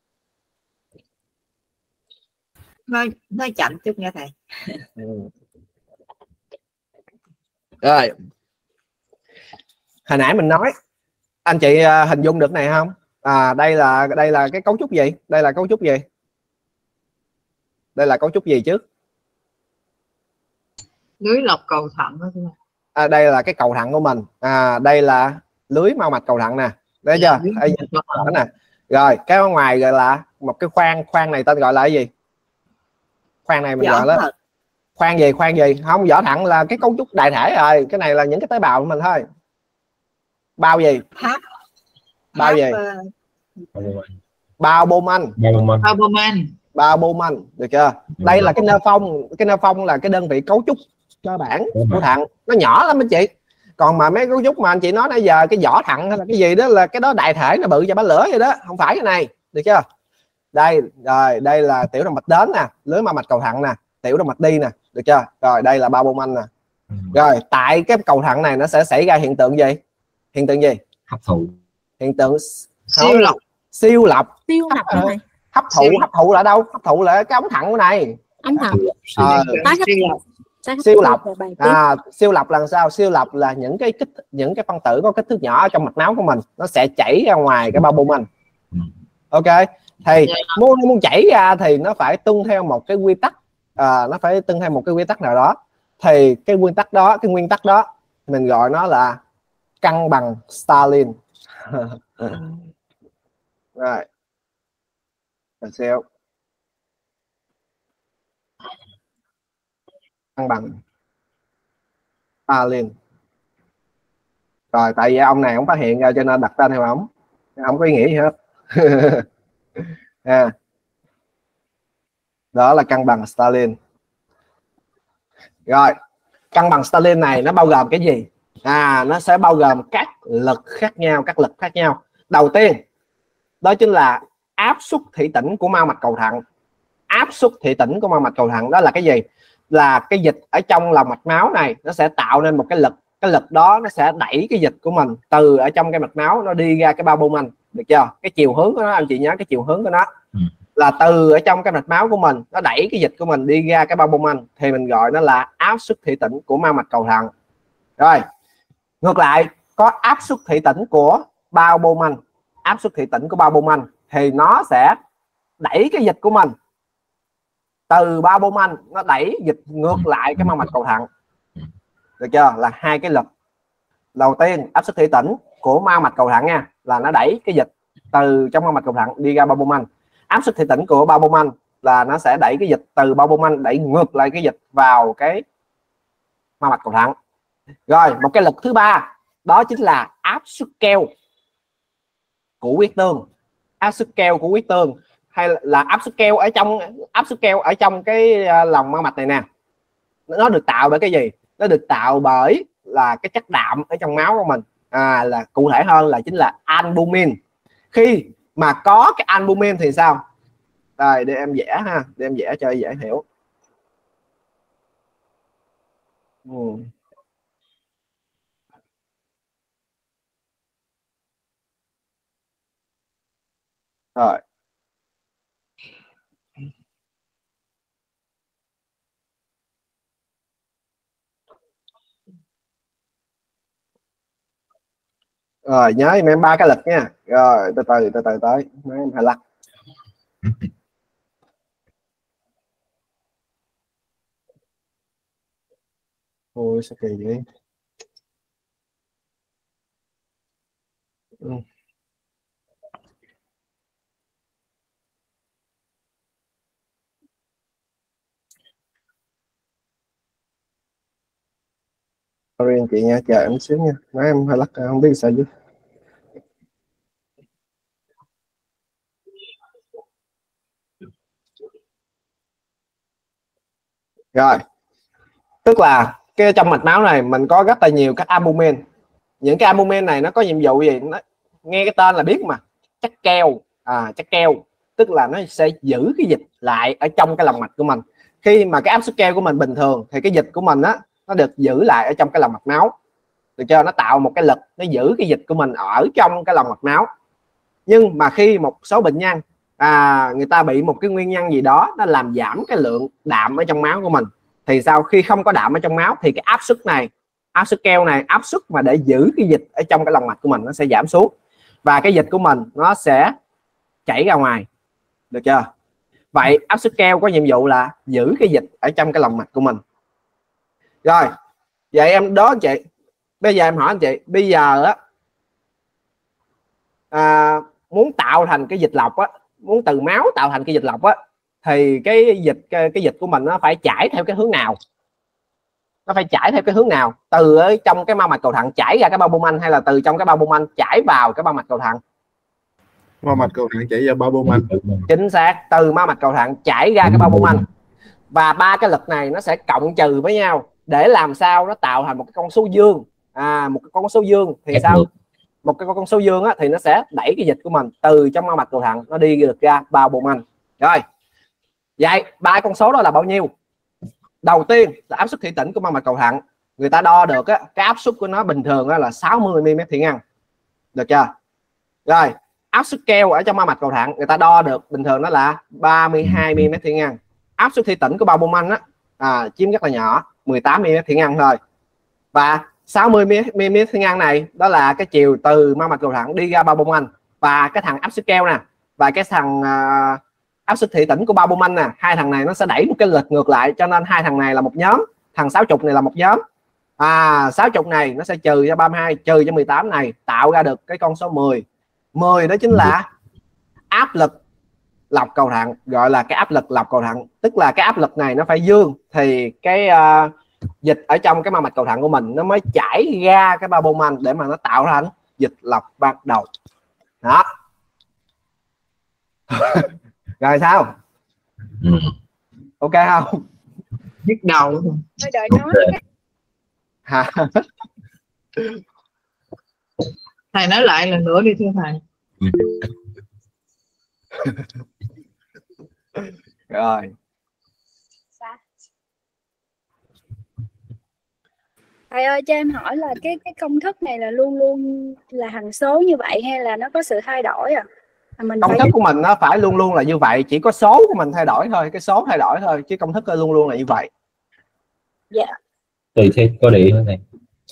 Nói chậm chút nha thầy. Rồi hồi nãy mình nói, anh chị hình dung được này không? Đây là cái cấu trúc gì? Đây là cấu trúc gì? Đây là cấu trúc gì trước? lưới lọc cầu thận đó. Đây là cái cầu thận của mình. Đây là lưới mao mạch cầu thận nè, thấy chưa? Nè. Rồi cái ở ngoài gọi là một cái khoang này tên gọi là cái gì? Khoang này mình gọi là khoang gì? Không, vỏ thận là cái cấu trúc đại thể rồi, cái này là những cái tế bào của mình thôi. Bao gì? Bao gì? Bao bô manh. Bao bô manh, được chưa? Đây là cái nơ phong. Cái nơ phong là cái đơn vị cấu trúc cơ bản của thận, nó nhỏ lắm anh chị. Còn mà mấy cấu trúc mà anh chị nói nãy giờ, cái vỏ thận hay là cái gì đó, là cái đó đại thể nó bự cho bánh lửa vậy đó, không phải cái này, được chưa? Đây rồi, đây là tiểu động mạch đến nè, lưới mao mạch cầu thận nè, tiểu động mạch đi nè, được chưa? Rồi đây là bao bô manh nè. Rồi tại cái cầu thận này nó sẽ xảy ra hiện tượng gì? Hiện tượng gì? Hấp thụ. Hiện tượng siêu lọc. Siêu lọc này. Hấp thụ là đâu? Hấp thụ là cái ống thận của này. Ống thận. Siêu lọc. Siêu lọc là sao? Siêu lọc là những cái phân tử có kích thước nhỏ ở trong mạch máu của mình, nó sẽ chảy ra ngoài cái bao bô manh. Ok, thì muốn chảy ra thì nó phải tuân theo một cái quy tắc, nó phải tuân theo một cái quy tắc nào đó. Thì cái nguyên tắc đó mình gọi nó là cân bằng Stalin. Rồi cân bằng Stalin. Rồi tại vì ông này không phát hiện ra cho nên đặt tên theo ông, không có ý nghĩa gì hết. Đó là cân bằng Stalin. Rồi cân bằng Stalin này nó bao gồm cái gì? Nó sẽ bao gồm các lực khác nhau. Đầu tiên đó chính là áp suất thủy tĩnh của mao mạch cầu thận. Áp suất thủy tĩnh của mao mạch cầu thận đó là cái gì? Là cái dịch ở trong lòng mạch máu này nó sẽ tạo nên một cái lực. Cái lực đó nó sẽ đẩy cái dịch của mình từ ở trong cái mạch máu nó đi ra cái bao bô manh, được chưa? Cái chiều hướng của nó, anh chị nhớ cái chiều hướng của nó là từ ở trong cái mạch máu của mình, nó đẩy cái dịch của mình đi ra cái bao bô manh, thì mình gọi nó là áp suất thủy tĩnh của mao mạch cầu thận. Rồi ngược lại, có áp suất thủy tĩnh của bao bô manh. Áp suất thủy tĩnh của bao bô manh thì nó sẽ đẩy cái dịch của mình từ bao bô manh, nó đẩy dịch ngược lại cái mao mạch cầu thận, được chưa? Là hai cái lực. Đầu tiên áp suất thủy tĩnh của mao mạch cầu thận nha, là nó đẩy cái dịch từ trong mao mạch cầu thận đi ra bao bô manh. Áp suất thủy tĩnh của bao bô manh là nó sẽ đẩy cái dịch từ bao bô manh, đẩy ngược lại cái dịch vào cái mao mạch cầu thận. Rồi một cái lực thứ ba đó chính là áp suất keo của huyết tương. Áp suất keo của huyết tương hay là áp suất keo ở trong cái lòng mao mạch này nè, nó được tạo bởi cái gì? Nó được tạo bởi là cái chất đạm ở trong máu của mình, là cụ thể hơn là chính là albumin. Khi mà có cái albumin thì sao? Rồi để em vẽ ha, để em vẽ cho dễ hiểu. Rồi rồi nhớ em ba cái lực nha. Rồi từ từ tới mấy em 25. Ôi sao kỳ vậy? Sorry anh chị nha, chờ em xíu nha, nói em hơi lắc không biết sao chứ. Rồi, tức là cái trong mạch máu này mình có rất là nhiều các albumin. Những cái albumin này nó có nhiệm vụ gì? Nó, nghe cái tên là biết mà, chất keo. Chất keo tức là nó sẽ giữ cái dịch lại ở trong cái lòng mạch của mình. Khi mà cái áp suất keo của mình bình thường thì cái dịch của mình á nó được giữ lại ở trong cái lòng mạch máu, được chưa? Nó tạo một cái lực nó giữ cái dịch của mình ở trong cái lòng mạch máu. Nhưng mà khi một số bệnh nhân người ta bị một cái nguyên nhân gì đó nó làm giảm cái lượng đạm ở trong máu của mình, thì sau khi không có đạm ở trong máu thì cái áp suất này, áp suất keo này, áp suất mà để giữ cái dịch ở trong cái lòng mạch của mình nó sẽ giảm xuống, và cái dịch của mình nó sẽ chảy ra ngoài, được chưa? Vậy áp suất keo có nhiệm vụ là giữ cái dịch ở trong cái lòng mạch của mình. Rồi, vậy em đó anh chị, bây giờ em hỏi anh chị, bây giờ á muốn tạo thành cái dịch lọc á, muốn từ máu tạo thành cái dịch lọc á, thì cái dịch của mình nó phải chảy theo cái hướng nào? Nó phải chảy theo cái hướng nào? Từ ở trong cái mao mạch cầu thận chảy ra cái bao bông anh, hay là từ trong cái bao bông anh chảy vào cái bao mạch cầu thận? Mao mạch cầu thận chảy ra bao bông anh. Chính xác, từ mao mạch cầu thận chảy ra cái bao bông anh. Và ba cái lực này nó sẽ cộng trừ với nhau để làm sao nó tạo thành một cái con số dương. Một cái con số dương thì sao? Một cái con số dương á, thì nó sẽ đẩy cái dịch của mình từ trong mao mạch cầu thận nó đi được ra bao bông anh. Rồi, vậy ba con số đó là bao nhiêu? Đầu tiên là áp suất thủy tĩnh của mao mạch cầu thận, người ta đo được á, cái áp suất của nó bình thường á, là 60 mm thủy ngân, được chưa? Rồi, áp suất keo ở trong mao mạch cầu thận người ta đo được bình thường nó là 32 mm thủy ngân. Áp suất thủy tĩnh của bao bông anh á, chiếm rất là nhỏ, 18 mm thủy ngân thôi. Và 60 mm thủy ngân này đó là cái chiều từ mao mạch cầu thận đi ra bao bông anh, và cái thằng áp suất keo nè và cái thằng áp suất thủy tĩnh của bao bông anh nè, hai thằng này nó sẽ đẩy một cái lực ngược lại, cho nên hai thằng này là một nhóm, thằng 60 này là một nhóm. 60 này nó sẽ trừ cho 32 trừ cho 18 này tạo ra được cái con số 10. 10 đó chính là áp lực lọc cầu thận, gọi là cái áp lực lọc cầu thận, tức là cái áp lực này nó phải dương thì cái dịch ở trong cái mao mạch cầu thận của mình nó mới chảy ra cái bao bông anh để mà nó tạo thành dịch lọc ban đầu đó. Rồi sao? Ok không? Nhức đầu. Thôi đợi nói. Hả? Thầy nói lại lần nữa đi thưa thầy. Rồi. Thầy ơi, cho em hỏi là cái công thức này là luôn luôn là hằng số như vậy hay là nó có sự thay đổi à? Công thức của mình nó phải luôn luôn là như vậy, chỉ có số của mình thay đổi thôi, cái số thay đổi thôi, chứ công thức luôn luôn là như vậy. Dạ. Tùy theo cơ địa nữa này.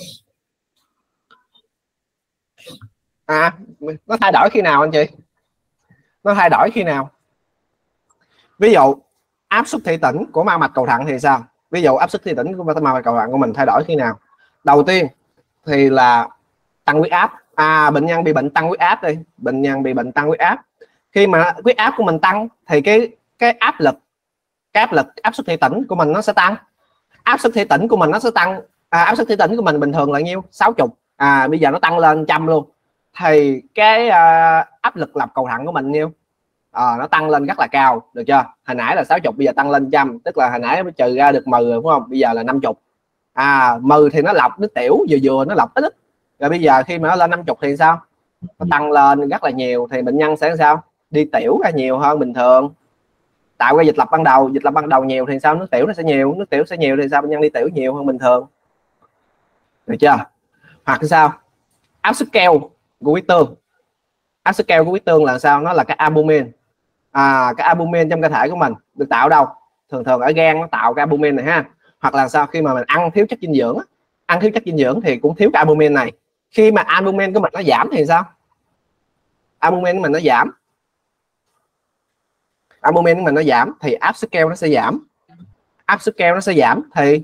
Nó thay đổi khi nào anh chị? Nó thay đổi khi nào? Ví dụ áp suất thủy tĩnh của mao mạch cầu thận thì sao? Ví dụ áp suất thủy tĩnh của mao mạch cầu thận của mình thay đổi khi nào? Đầu tiên thì là tăng huyết áp. Bệnh nhân bị bệnh tăng huyết áp đi, bệnh nhân bị bệnh tăng huyết áp. Khi mà huyết áp của mình tăng thì cái áp lực áp suất thủy tĩnh của mình nó sẽ tăng. Áp suất thủy tĩnh của mình nó sẽ tăng. Áp suất thủy tĩnh của mình bình thường là nhiêu? 60. Bây giờ nó tăng lên 100 luôn. Thì cái áp lực lọc cầu thận của mình nhiêu? Nó tăng lên rất là cao, được chưa? Hồi nãy là 60, bây giờ tăng lên 100, tức là hồi nãy mới trừ ra được 10 rồi, đúng không? Bây giờ là 50. 10 thì nó lọc nước tiểu vừa vừa, nó lọc ít. Rồi bây giờ khi mà nó lên 50 thì sao? Nó tăng lên rất là nhiều thì bệnh nhân sẽ sao? Đi tiểu ra nhiều hơn bình thường, tạo ra dịch lọc ban đầu. Dịch lọc ban đầu nhiều thì sao? Nước tiểu nó sẽ nhiều, nước tiểu sẽ nhiều thì sao? Bệnh nhân đi tiểu nhiều hơn bình thường, được chưa? Hoặc sao? Áp suất keo của huyết tương. Áp suất keo của huyết tương là sao? Nó là cái albumin. Cái albumin trong cơ thể của mình được tạo đâu? Thường thường ở gan nó tạo cái albumin này ha. Hoặc là sao? Khi mà mình ăn thiếu chất dinh dưỡng, ăn thiếu chất dinh dưỡng thì cũng thiếu cái albumin này. Khi mà albumin của mình nó giảm thì sao? Albumin của mình nó giảm. Albumin của mình nó giảm thì áp suất keo nó sẽ giảm. Áp suất keo nó sẽ giảm thì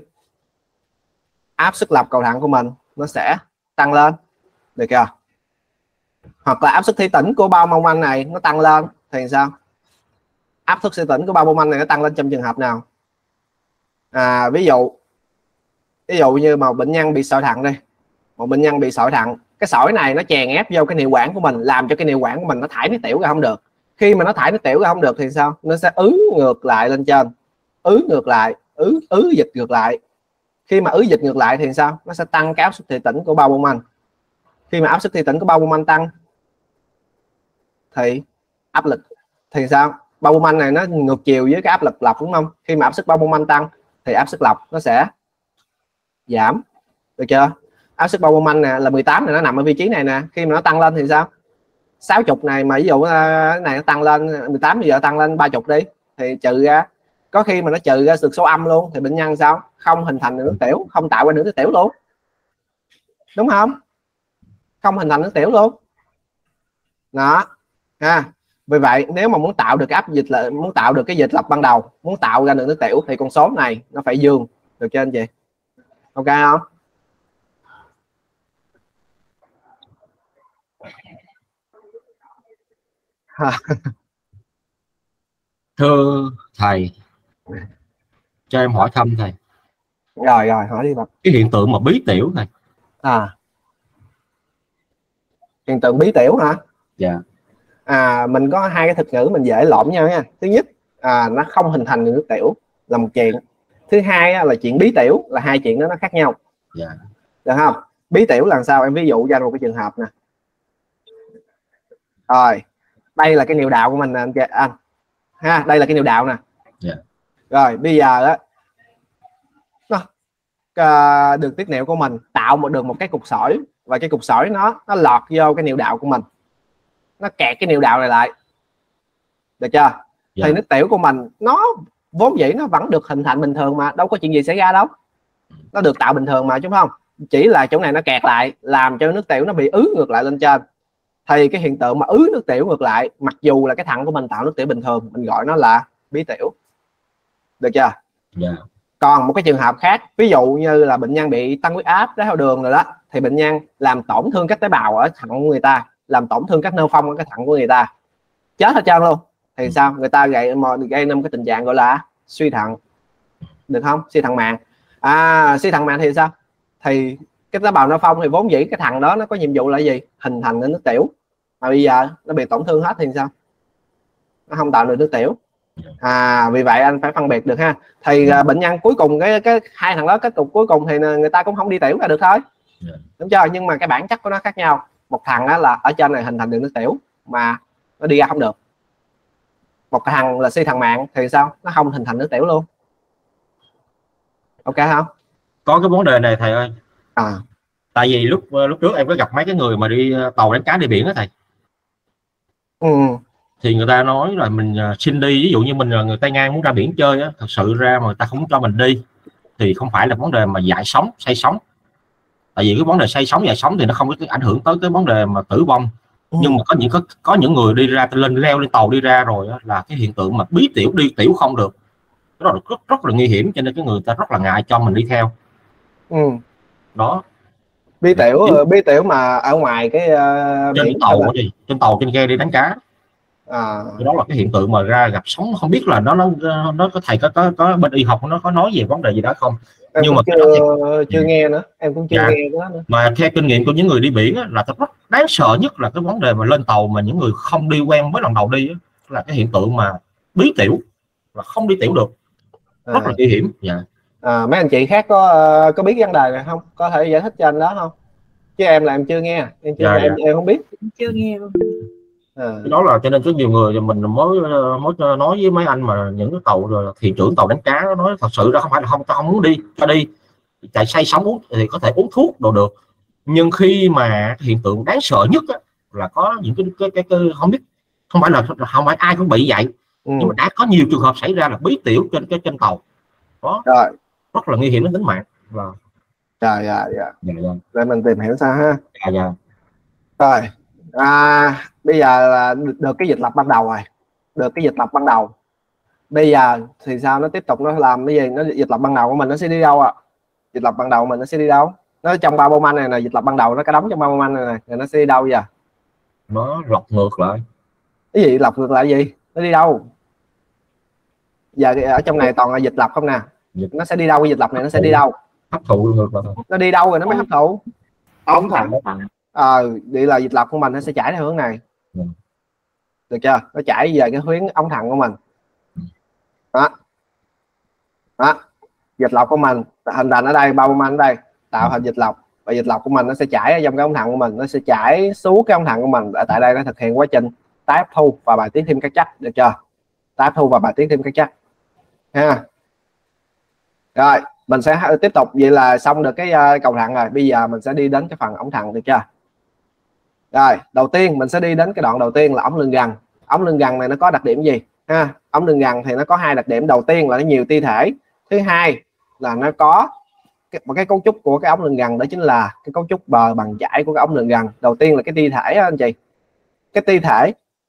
áp suất lọc cầu thận của mình nó sẽ tăng lên, được chưa? hoặc là áp suất thủy tĩnh của bao mong manh này nó tăng lên thì sao? Áp suất thủy tĩnh của bao mong manh này nó tăng lên trong trường hợp nào? Ví dụ như mà bệnh nhân bị sỏi thận đi, một bệnh nhân bị sỏi thận, cái sỏi này nó chèn ép vô cái niệu quản của mình, làm cho cái niệu quản của mình nó thải nước tiểu ra không được. Khi mà nó thải nước tiểu ra không được thì sao? Nó sẽ ứ ngược lại lên trên, ứ ngược lại, ứ dịch ngược lại. Khi mà ứ dịch ngược lại thì sao? Nó sẽ tăng cái áp suất thủy tĩnh của bao mong manh. Khi mà áp suất thủy tĩnh của bao mong manh tăng thì áp lực thì sao? Bao mong manh này nó ngược chiều với cái áp lực lọc, đúng không? Khi mà áp suất bao mong manh tăng thì áp suất lọc nó sẽ giảm, được chưa? Áp suất bao mong manh nè là 18 này, nó nằm ở vị trí này nè. Khi mà nó tăng lên thì sao? 60 này mà ví dụ cái này nó tăng lên 18, bây giờ tăng lên 30 đi thì trừ ra, có khi mà nó trừ ra được số âm luôn thì bệnh nhân sao? Không hình thành được nước tiểu, không tạo ra được nước tiểu luôn, đúng không? Không hình thành nước tiểu luôn đó ha. Vì vậy nếu mà muốn tạo được cái áp dịch, là muốn tạo được cái dịch lọc ban đầu, muốn tạo ra được nước tiểu thì con số này nó phải dương, được chưa anh chị? Ok không? Thưa thầy, cho em hỏi thăm thầy. Rồi hỏi đi bạn. Cái hiện tượng mà bí tiểu này. Hiện tượng bí tiểu hả? Dạ. Mình có hai cái thuật ngữ mình dễ lộn nhau nha. Thứ nhất, nó không hình thành nước tiểu là một chuyện. Thứ hai là chuyện bí tiểu, là hai chuyện đó nó khác nhau. Dạ. Được không? Bí tiểu là sao? Em ví dụ ra một cái trường hợp nè. Rồi, đây là cái niệu đạo của mình nè anh ha, đây là cái niệu đạo nè. Yeah. Rồi bây giờ đường tiết niệu của mình tạo được một cái cục sỏi, và cái cục sỏi nó lọt vô cái niệu đạo của mình, nó kẹt cái niệu đạo này lại, được chưa? Yeah. Thì nước tiểu của mình nó vốn dĩ nó vẫn được hình thành bình thường mà, đâu có chuyện gì xảy ra đâu, nó được tạo bình thường mà, đúng không? Chỉ là chỗ này nó kẹt lại làm cho nước tiểu nó bị ứ ngược lại lên trên. Thì cái hiện tượng mà ứ nước tiểu ngược lại, mặc dù là cái thận của mình tạo nước tiểu bình thường, mình gọi nó là bí tiểu, được chưa? Yeah. Còn một cái trường hợp khác, ví dụ như là bệnh nhân bị tăng huyết áp, đái tháo đường rồi đó, thì bệnh nhân làm tổn thương các tế bào ở thận của người ta, làm tổn thương các nơ phong ở cái thận của người ta, chết hết trơn luôn, thì sao? Người ta gây nên cái tình trạng gọi là suy thận, được không? Suy thận mạng. Suy thận mạng thì sao? Thì cái tế bào nơ phong thì vốn dĩ cái thằng đó nó có nhiệm vụ là gì? Hình thành nên nước tiểu, mà bây giờ nó bị tổn thương hết thì sao? Nó không tạo được nước tiểu. Vì vậy anh phải phân biệt được ha. Thì bệnh nhân cuối cùng cái hai thằng đó kết cục cuối cùng thì người ta cũng không đi tiểu ra được thôi, đúng chưa? Nhưng mà cái bản chất của nó khác nhau. Một thằng đó là ở trên này hình thành được nước tiểu mà nó đi ra không được, một cái thằng là suy thận mạng thì sao? Nó không hình thành nước tiểu luôn. Ok không? Có cái vấn đề này thầy ơi. Tại vì lúc trước em có gặp mấy cái người mà đi tàu đánh cá đi biển đó thầy. Thì người ta nói là mình xin đi, ví dụ như mình là người Tây Ngang muốn ra biển chơi á, thật sự ra mà người ta không cho mình đi thì không phải là vấn đề mà dại sống, say sống. Tại vì cái vấn đề say sống, dại sống thì nó không có ảnh hưởng tới cái vấn đề mà tử vong. Nhưng mà có những người đi ra leo lên tàu đi ra rồi á, là cái hiện tượng mà bí tiểu, đi tiểu không được, đó là rất là nguy hiểm, cho nên cái người ta rất là ngại cho mình đi theo. Đó. Bí tiểu mà ở ngoài cái trên tàu là... trên tàu trên ghe đi đánh cá. Đó là cái hiện tượng mà ra gặp sóng, không biết là nó có thầy có bên y học nó có nói về vấn đề gì đó không? Em nhưng mà chưa nghe nữa, em cũng chưa nghe nữa. Mà theo kinh nghiệm của những người đi biển á, là rất đáng sợ nhất là cái vấn đề mà lên tàu mà những người không đi quen với lần đầu đi á, là cái hiện tượng mà bí tiểu, là không đi tiểu được, rất là nguy hiểm. Mấy anh chị khác có biết vấn đề này không? Có thể giải thích cho anh đó không? Chứ em là em chưa nghe, em không biết, chưa nghe luôn. Đó là cho nên có nhiều người mình mới nói với mấy anh mà những cái tàu rồi thuyền trưởng tàu đánh cá nó nói thật sự đó không phải là không muốn đi, cho đi chạy say sóng uống thì có thể uống thuốc đồ được, nhưng khi mà hiện tượng đáng sợ nhất á, là có những cái không biết, không phải ai cũng bị vậy, nhưng mà đã có nhiều trường hợp xảy ra là bí tiểu trên tàu đó, rất là nguy hiểm đến tính mạng. Để mình tìm hiểu sao ha. Rồi bây giờ là được cái dịch lọc ban đầu rồi, bây giờ thì sao? Nó tiếp tục nó làm cái gì? Nó dịch lọc ban đầu của mình nó sẽ đi đâu ạ? Dịch lọc ban đầu mình nó sẽ đi đâu? Nó trong bao manh này nè, dịch lọc ban đầu nó cái đóng trong bao manh này nè, nó sẽ đi đâu giờ? nó lọc ngược lại. Cái gì lọc ngược lại gì? Nó đi đâu? Giờ ở trong này toàn là dịch lọc không nè. Nó sẽ đi đâu? Cái dịch lọc này nó sẽ đi đâu? Hấp thụ ngược lại. Nó đi đâu rồi nó mới hấp thụ? ống thẳng. Vậy là dịch lọc của mình nó sẽ chảy theo hướng này. Được chưa? Nó chảy về cái huyến ống thận của mình. Đó. Dịch lọc của mình hình thành ở đây, bao ở đây tạo thành dịch lọc, và dịch lọc của mình nó sẽ chảy ở trong cái ống thận của mình, nó sẽ chảy xuống cái ống thận của mình. Ở tại đây nó thực hiện quá trình tái hấp thu và bài tiết thêm các chất. Được chưa? Tái hấp thu và bài tiết thêm các chất ha. Rồi mình sẽ tiếp tục. Vậy là xong được cái cầu thận rồi. Bây giờ mình sẽ đi đến cái phần ống thận. Được chưa? Rồi đầu tiên mình sẽ đi đến cái đoạn đầu tiên là ống lưng gằn. Ống lưng gằn này nó có đặc điểm gì ha? Ống lưng gằn thì nó có hai đặc điểm. Đầu tiên là nó nhiều ti thể, thứ hai là nó có một cái cấu trúc của cái ống lưng gằn, đó chính là cái cấu trúc bờ bằng chải của cái ống lưng gằn. Đầu tiên là cái ti thể anh chị. Cái ti thể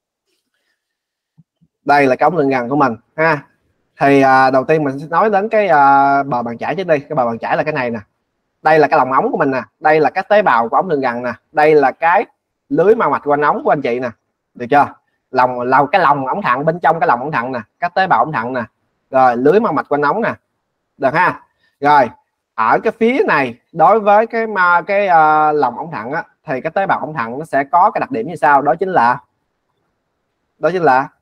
đây là cái ống lưng gằn của mình ha. Thì đầu tiên mình sẽ nói đến cái bờ bằng chải trước đi. Cái bờ bằng chải là cái này nè. Đây là cái lòng ống của mình nè. Đây là các tế bào của ống lưng gằn nè. Đây là cái lưới mao mạch quanh ống của anh chị nè. Được chưa? Cái lòng ống thận, bên trong cái lòng ống thận nè, các tế bào ống thận nè, rồi lưới mao mạch quanh ống nè. Được ha? Rồi ở cái phía này đối với cái lòng ống thận á, thì cái tế bào ống thận nó sẽ có cái đặc điểm như sau, đó chính là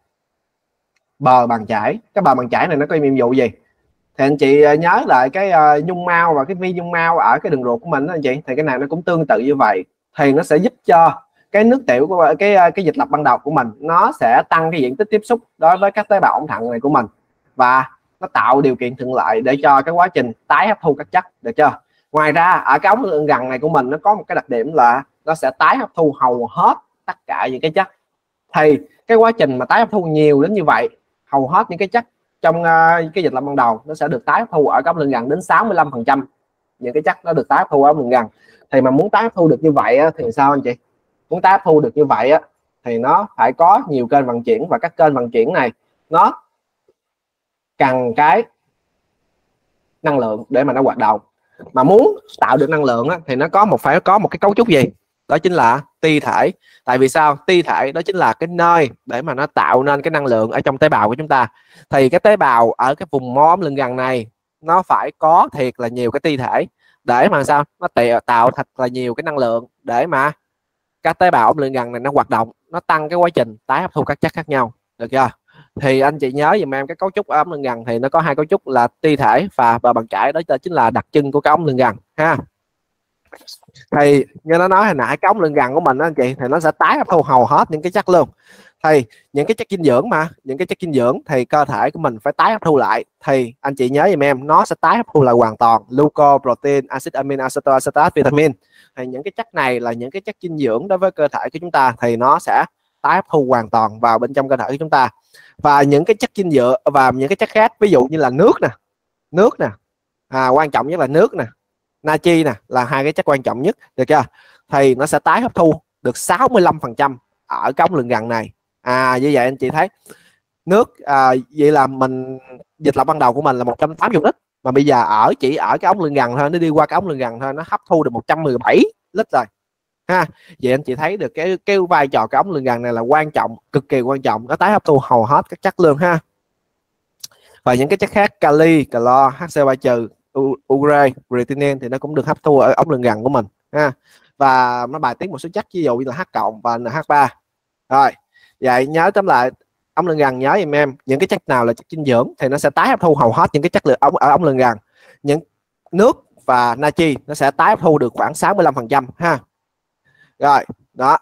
bờ bằng chải. Cái bờ bằng chải này nó có nhiệm vụ gì? Thì anh chị nhớ lại cái nhung mao và cái vi nhung mao ở cái đường ruột của mình đó anh chị, thì cái này nó cũng tương tự như vậy. Thì nó sẽ giúp cho cái nước tiểu của cái dịch lọc ban đầu của mình, nó sẽ tăng cái diện tích tiếp xúc đối với các tế bào ống thận này của mình, và nó tạo điều kiện thuận lợi để cho cái quá trình tái hấp thu các chất. Được chưa? Ngoài ra ở cái ống lưng gằn này của mình nó có một cái đặc điểm là nó sẽ tái hấp thu hầu hết tất cả những cái chất. Thì cái quá trình mà tái hấp thu nhiều đến như vậy, hầu hết những cái chất trong cái dịch lọc ban đầu nó sẽ được tái hấp thu ở cái ống lưng gằn, đến 65% những cái chất nó được tái hấp thu ở ống lưng gằn. Thì mà muốn tái hấp thu được như vậy á, thì sao anh chị? Muốn tái hấp thu được như vậy á, thì nó phải có nhiều kênh vận chuyển, và các kênh vận chuyển này nó cần cái năng lượng để mà nó hoạt động. Mà muốn tạo được năng lượng á, thì nó phải có một cái cấu trúc gì? Đó chính là ti thể. Tại vì sao? Ti thể đó chính là cái nơi để mà nó tạo nên cái năng lượng ở trong tế bào của chúng ta. Thì cái tế bào ở cái vùng mô ống lưng gằn này nó phải có thiệt là nhiều cái ti thể, để mà sao? Nó tạo thật là nhiều cái năng lượng để mà các tế bào ống lưng gằn này nó hoạt động, nó tăng cái quá trình tái hấp thu các chất khác nhau. Được chưa? Thì anh chị nhớ giùm em cái cấu trúc ống lưng gằn thì nó có hai cấu trúc là ti thể và bờ bằng chải. Đó chính là đặc trưng của cái ống lưng gằn ha. Thì như nó nói hồi nãy, cái ống lưng gằn của mình đó anh chị, thì nó sẽ tái hấp thu hầu hết những cái chất luôn. Thì những cái chất dinh dưỡng thì cơ thể của mình phải tái hấp thu lại. Thì anh chị nhớ giùm em, nó sẽ tái hấp thu lại hoàn toàn gluco, protein, acid amine, acetate, vitamin. Thì những cái chất này là những cái chất dinh dưỡng đối với cơ thể của chúng ta, thì nó sẽ tái hấp thu hoàn toàn vào bên trong cơ thể của chúng ta. Và những cái chất dinh dưỡng và những cái chất khác, ví dụ như là nước nè, quan trọng nhất là nước nè, natri nè, là hai cái chất quan trọng nhất. Được chưa? Thì nó sẽ tái hấp thu được 65% ở cái ống lưng gằn này. Như vậy anh chị thấy nước vậy là mình dịch lọc ban đầu của mình là 180 lít, mà bây giờ chỉ ở cái ống lưng gằn thôi, nó đi qua cái ống lưng gằn thôi, nó hấp thu được 117 lít rồi ha. Vậy anh chị thấy được cái vai trò cái ống lưng gằn này là quan trọng, cực kỳ quan trọng, nó tái hấp thu hầu hết các chất luôn ha. Và những cái chất khác, kali, clo, HCl3+, ure, creatinine thì nó cũng được hấp thu ở ống lưng gằn của mình ha. Và nó bài tiết một số chất ví dụ như là H+ và NH3. Rồi vậy nhớ tóm lại, ống lưng gằn nhớ giùm em, những cái chất nào là chất dinh dưỡng thì nó sẽ tái hấp thu hầu hết những cái chất lượng ở ống lưng gằn. Những nước và natri nó sẽ tái hấp thu được khoảng 65% ha. Rồi đó,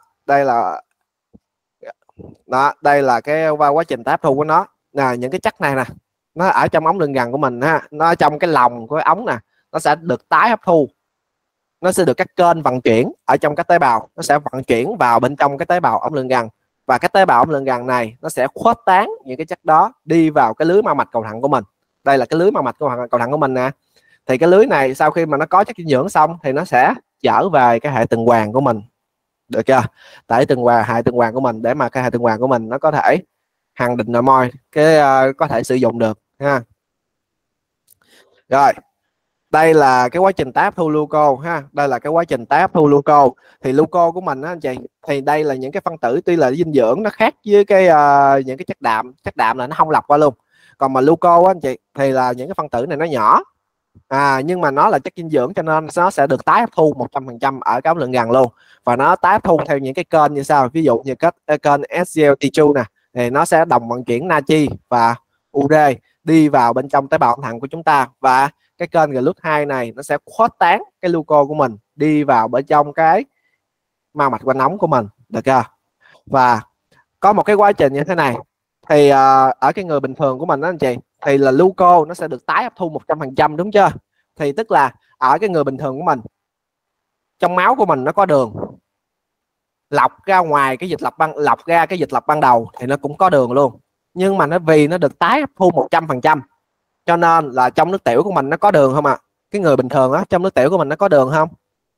đây là cái quá trình tái hấp thu của nó nè. Những cái chất này nè, nó ở trong ống lưng gằn của mình ha, nó trong cái lòng của cái ống nè, nó sẽ được tái hấp thu, nó sẽ được các kênh vận chuyển ở trong các tế bào, nó sẽ vận chuyển vào bên trong cái tế bào ống lưng gằn. Và cái tế bào ống lưng gằn này nó sẽ khuếch tán những cái chất đó đi vào cái lưới mao mạch cầu thận của mình. Đây là cái lưới mao mạch cầu thận của mình nè. Thì cái lưới này sau khi mà nó có chất dinh dưỡng xong thì nó sẽ trở về cái hệ tuần hoàn của mình. Được chưa? Tại hệ tuần hoàn của mình, để mà cái hệ tuần hoàn của mình nó có thể hằng định nội môi, có thể sử dụng được ha. Rồi đây là cái quá trình tái hấp thu gluco ha, đây là cái quá trình tái hấp thu gluco. Thì gluco của mình á anh chị, thì đây là những cái phân tử tuy là dinh dưỡng nó khác với cái những cái chất đạm là nó không lọc qua luôn. Còn mà gluco á anh chị thì là những cái phân tử này nó nhỏ, nhưng mà nó là chất dinh dưỡng cho nên nó sẽ được tái hấp thu 100% ở cái ống lượn gần luôn. Và nó tái hấp thu theo những cái kênh như sau, ví dụ như kênh SGLT2 nè, thì nó sẽ đồng vận chuyển natri và ure đi vào bên trong tế bào âm thận của chúng ta, và cái kênh GLUT2 này nó sẽ khuếch tán cái gluco của mình đi vào bên trong cái mao mạch quanh ống của mình, được chưa? Và có một cái quá trình như thế này thì ở cái người bình thường của mình đó anh chị, thì là gluco nó sẽ được tái hấp thu 100%, đúng chưa? Thì tức là ở cái người bình thường của mình, trong máu của mình nó có đường, lọc ra ngoài cái dịch lọc ra cái dịch lọc ban đầu thì nó cũng có đường luôn, nhưng mà nó vì nó được tái hấp thu 100% cho nên là trong nước tiểu của mình nó có đường không ạ? Cái người bình thường á, trong nước tiểu của mình nó có đường không?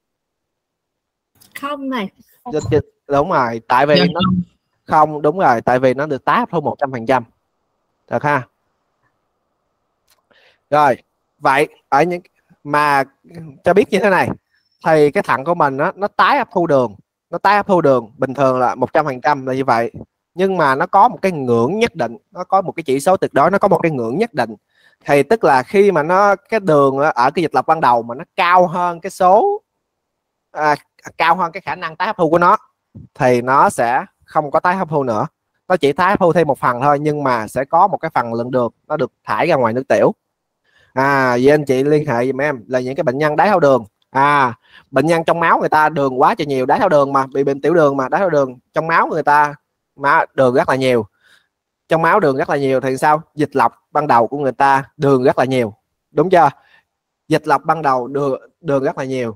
Không này. Đúng rồi, tại vì nó không, đúng rồi, tại vì nó được tái hấp thu 100%. Được ha? Rồi, vậy ở những mà cho biết như thế này, thì cái thận của mình nó tái hấp thu đường, bình thường là 100% là như vậy, nhưng mà nó có một cái ngưỡng nhất định, nó có một cái chỉ số tuyệt đối, nó có một cái ngưỡng nhất định. Thì tức là khi mà nó cái đường ở cái dịch lọc ban đầu mà nó cao hơn cái số cao hơn cái khả năng tái hấp thu của nó thì nó sẽ không có tái hấp thu nữa, nó chỉ tái hấp thu thêm một phần thôi, nhưng mà sẽ có một cái phần lượng đường nó được thải ra ngoài nước tiểu. Vậy anh chị liên hệ giùm em là những cái bệnh nhân đái tháo đường, bệnh nhân trong máu người ta đường quá trời nhiều, đái tháo đường mà, bị bệnh tiểu đường mà, đái tháo đường trong máu người ta đường rất là nhiều, trong máu đường rất là nhiều thì sao? Dịch lọc ban đầu của người ta đường rất là nhiều, đúng chưa? Dịch lọc ban đầu đường rất là nhiều,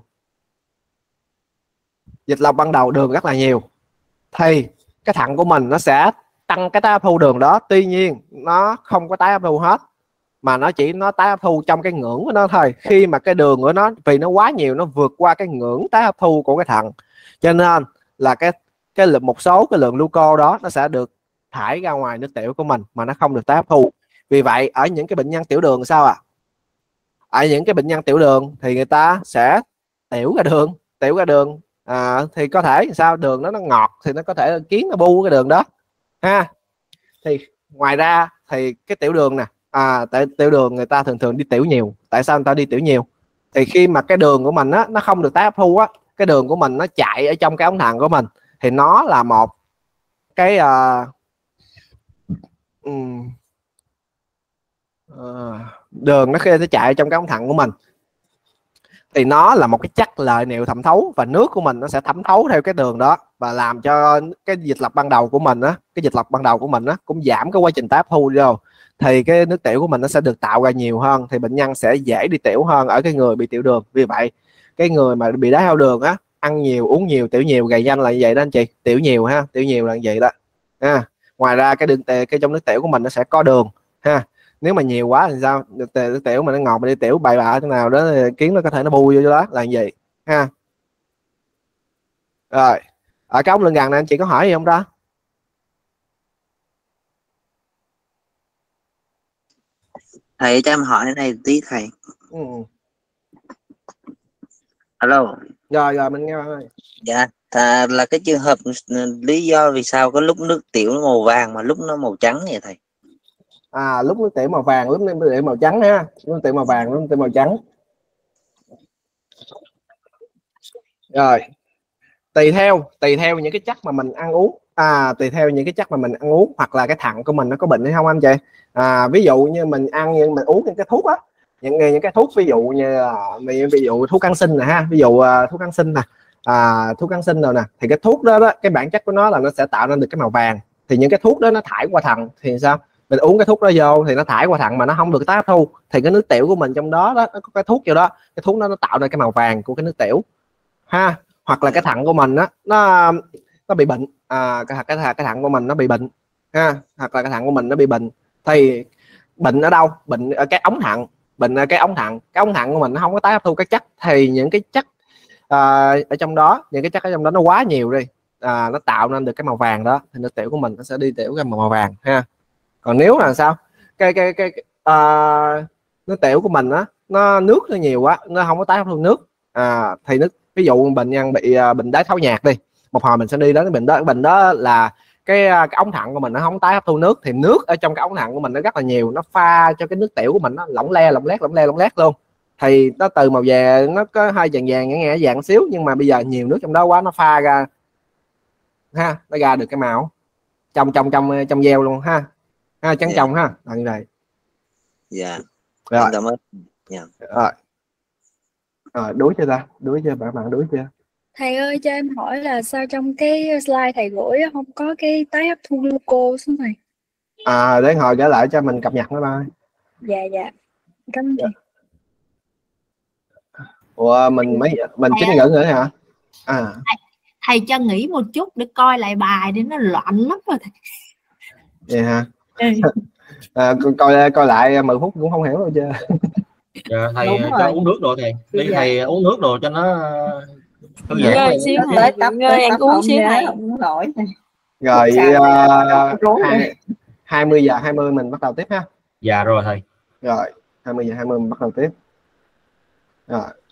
dịch lọc ban đầu đường rất là nhiều, thì cái thận của mình nó sẽ tăng cái tái hấp thu đường đó. Tuy nhiên nó không có tái hấp thu hết, mà nó tái hấp thu trong cái ngưỡng của nó thôi. Khi mà cái đường của nó vì nó quá nhiều, nó vượt qua cái ngưỡng tái hấp thu của cái thận, cho nên là một số cái lượng gluco đó nó sẽ được thải ra ngoài nước tiểu của mình mà nó không được tái hấp thu. Vì vậy ở những cái bệnh nhân tiểu đường sao ở những cái bệnh nhân tiểu đường thì người ta sẽ tiểu ra đường thì có thể sao đường nó ngọt thì nó có thể kiến nó bu cái đường đó ha. Thì ngoài ra thì cái tiểu đường nè, tại tiểu đường người ta thường đi tiểu nhiều. Tại sao người ta đi tiểu nhiều? Thì khi mà cái đường của mình á, nó không được tái hấp thu á, cái đường của mình nó chạy ở trong cái ống thận của mình, thì nó là một cái đường nó khi nó chạy trong cái ống thận của mình thì nó là một cái chất lợi niệu thẩm thấu, và nước của mình nó sẽ thẩm thấu theo cái đường đó và làm cho cái dịch lọc ban đầu của mình á, cũng giảm cái quá trình tái hấp thu vô, thì cái nước tiểu của mình nó sẽ được tạo ra nhiều hơn, thì bệnh nhân sẽ dễ đi tiểu hơn ở cái người bị tiểu đường. Vì vậy cái người mà bị đái tháo đường á, ăn nhiều uống nhiều tiểu nhiều gầy nhanh là như vậy đó anh chị. Tiểu nhiều là như vậy đó Ngoài ra cái trong nước tiểu của mình nó sẽ có đường ha. Nếu mà nhiều quá thì sao? Nước tiểu mà nó ngọt mà đi tiểu bậy bạ thế nào đó thì kiến nó có thể nó bu vô đó là như vậy ha. Rồi ở cái ống lưng gần này anh chị có hỏi gì không đó? Thầy cho em hỏi cái này tí thầy. Alo. Rồi mình nghe bạn ơi. Dạ, là cái trường hợp lý do vì sao có lúc nước tiểu nó màu vàng mà lúc nó màu trắng vậy thầy? Lúc nước tiểu màu vàng, lúc nước tiểu màu trắng ha. Lúc nước tiểu màu vàng, lúc nước tiểu màu trắng. Rồi tùy theo những cái chất mà mình ăn uống, tùy theo những cái chất mà mình ăn uống, hoặc là cái thận của mình nó có bệnh hay không anh chị. Ví dụ như mình uống những cái thuốc á, những cái thuốc ví dụ thuốc kháng sinh nè ha, ví dụ thuốc kháng sinh nè, thuốc kháng sinh rồi nè, thì cái thuốc đó cái bản chất của nó là nó sẽ tạo ra được cái màu vàng. Thì những cái thuốc đó nó thải qua thận thì sao? Mình uống cái thuốc đó vô thì nó thải qua thận mà nó không được tái hấp thu, thì cái nước tiểu của mình trong đó nó có cái thuốc vô đó, cái thuốc đó nó tạo ra cái màu vàng của cái nước tiểu ha. Hoặc là cái thận của mình á, nó bị bệnh, cái thận của mình nó bị bệnh ha, hoặc là cái thận của mình nó bị bệnh. Thì bệnh ở đâu? Bệnh ở cái ống thận, cái ống thận của mình nó không có tái hấp thu các chất, thì những cái chất ở trong đó, những cái chất ở trong đó nó quá nhiều đi, nó tạo nên được cái màu vàng đó, thì nước tiểu của mình nó sẽ đi tiểu cái màu vàng ha. Còn nếu là sao, cái nước tiểu của mình á, nó nước nó nhiều quá, nó không có tái hấp thu nước. Thì nước, ví dụ bệnh nhân bị bệnh đái tháo nhạc đi, một hồi mình sẽ đi đến cái bệnh đó là cái ống thận của mình nó không tái hấp thu nước, thì nước ở trong cái ống thận của mình nó rất là nhiều, nó pha cho cái nước tiểu của mình nó lỏng lét luôn, thì nó từ màu vàng nó có hơi vàng nghe vàng xíu, nhưng mà bây giờ nhiều nước trong đó quá, nó pha ra ha, nó ra được cái màu trong gieo luôn ha, trắng trong ha, là như này. Dạ. Rồi. Cảm ơn. Rồi, đuối chưa ta? Đuối chưa bạn đuối chưa? Thầy ơi cho em hỏi là sao trong cái slide thầy gửi không có cái tái hấp thu glucose xuống này? Để hồi trở lại cho mình cập nhật nó thôi. Dạ. Cảm ơn thầy. Ủa, mình chính ngữ nữa hả? Thầy cho nghỉ một chút để coi lại bài đi, nó loạn lắm rồi thầy. Vậy hả? Coi lại 10 phút cũng không hiểu đâu chưa. Dạ, thầy cho uống nước rồi thầy. Đi thầy uống nước rồi cho nó thư giãn. Ngơi xíu thầy, ngơi ăn uống xíu thầy. Rồi 20 giờ 20 mình bắt đầu tiếp ha. Dạ rồi thầy. Rồi 20 giờ 20 mình bắt đầu tiếp. Rồi.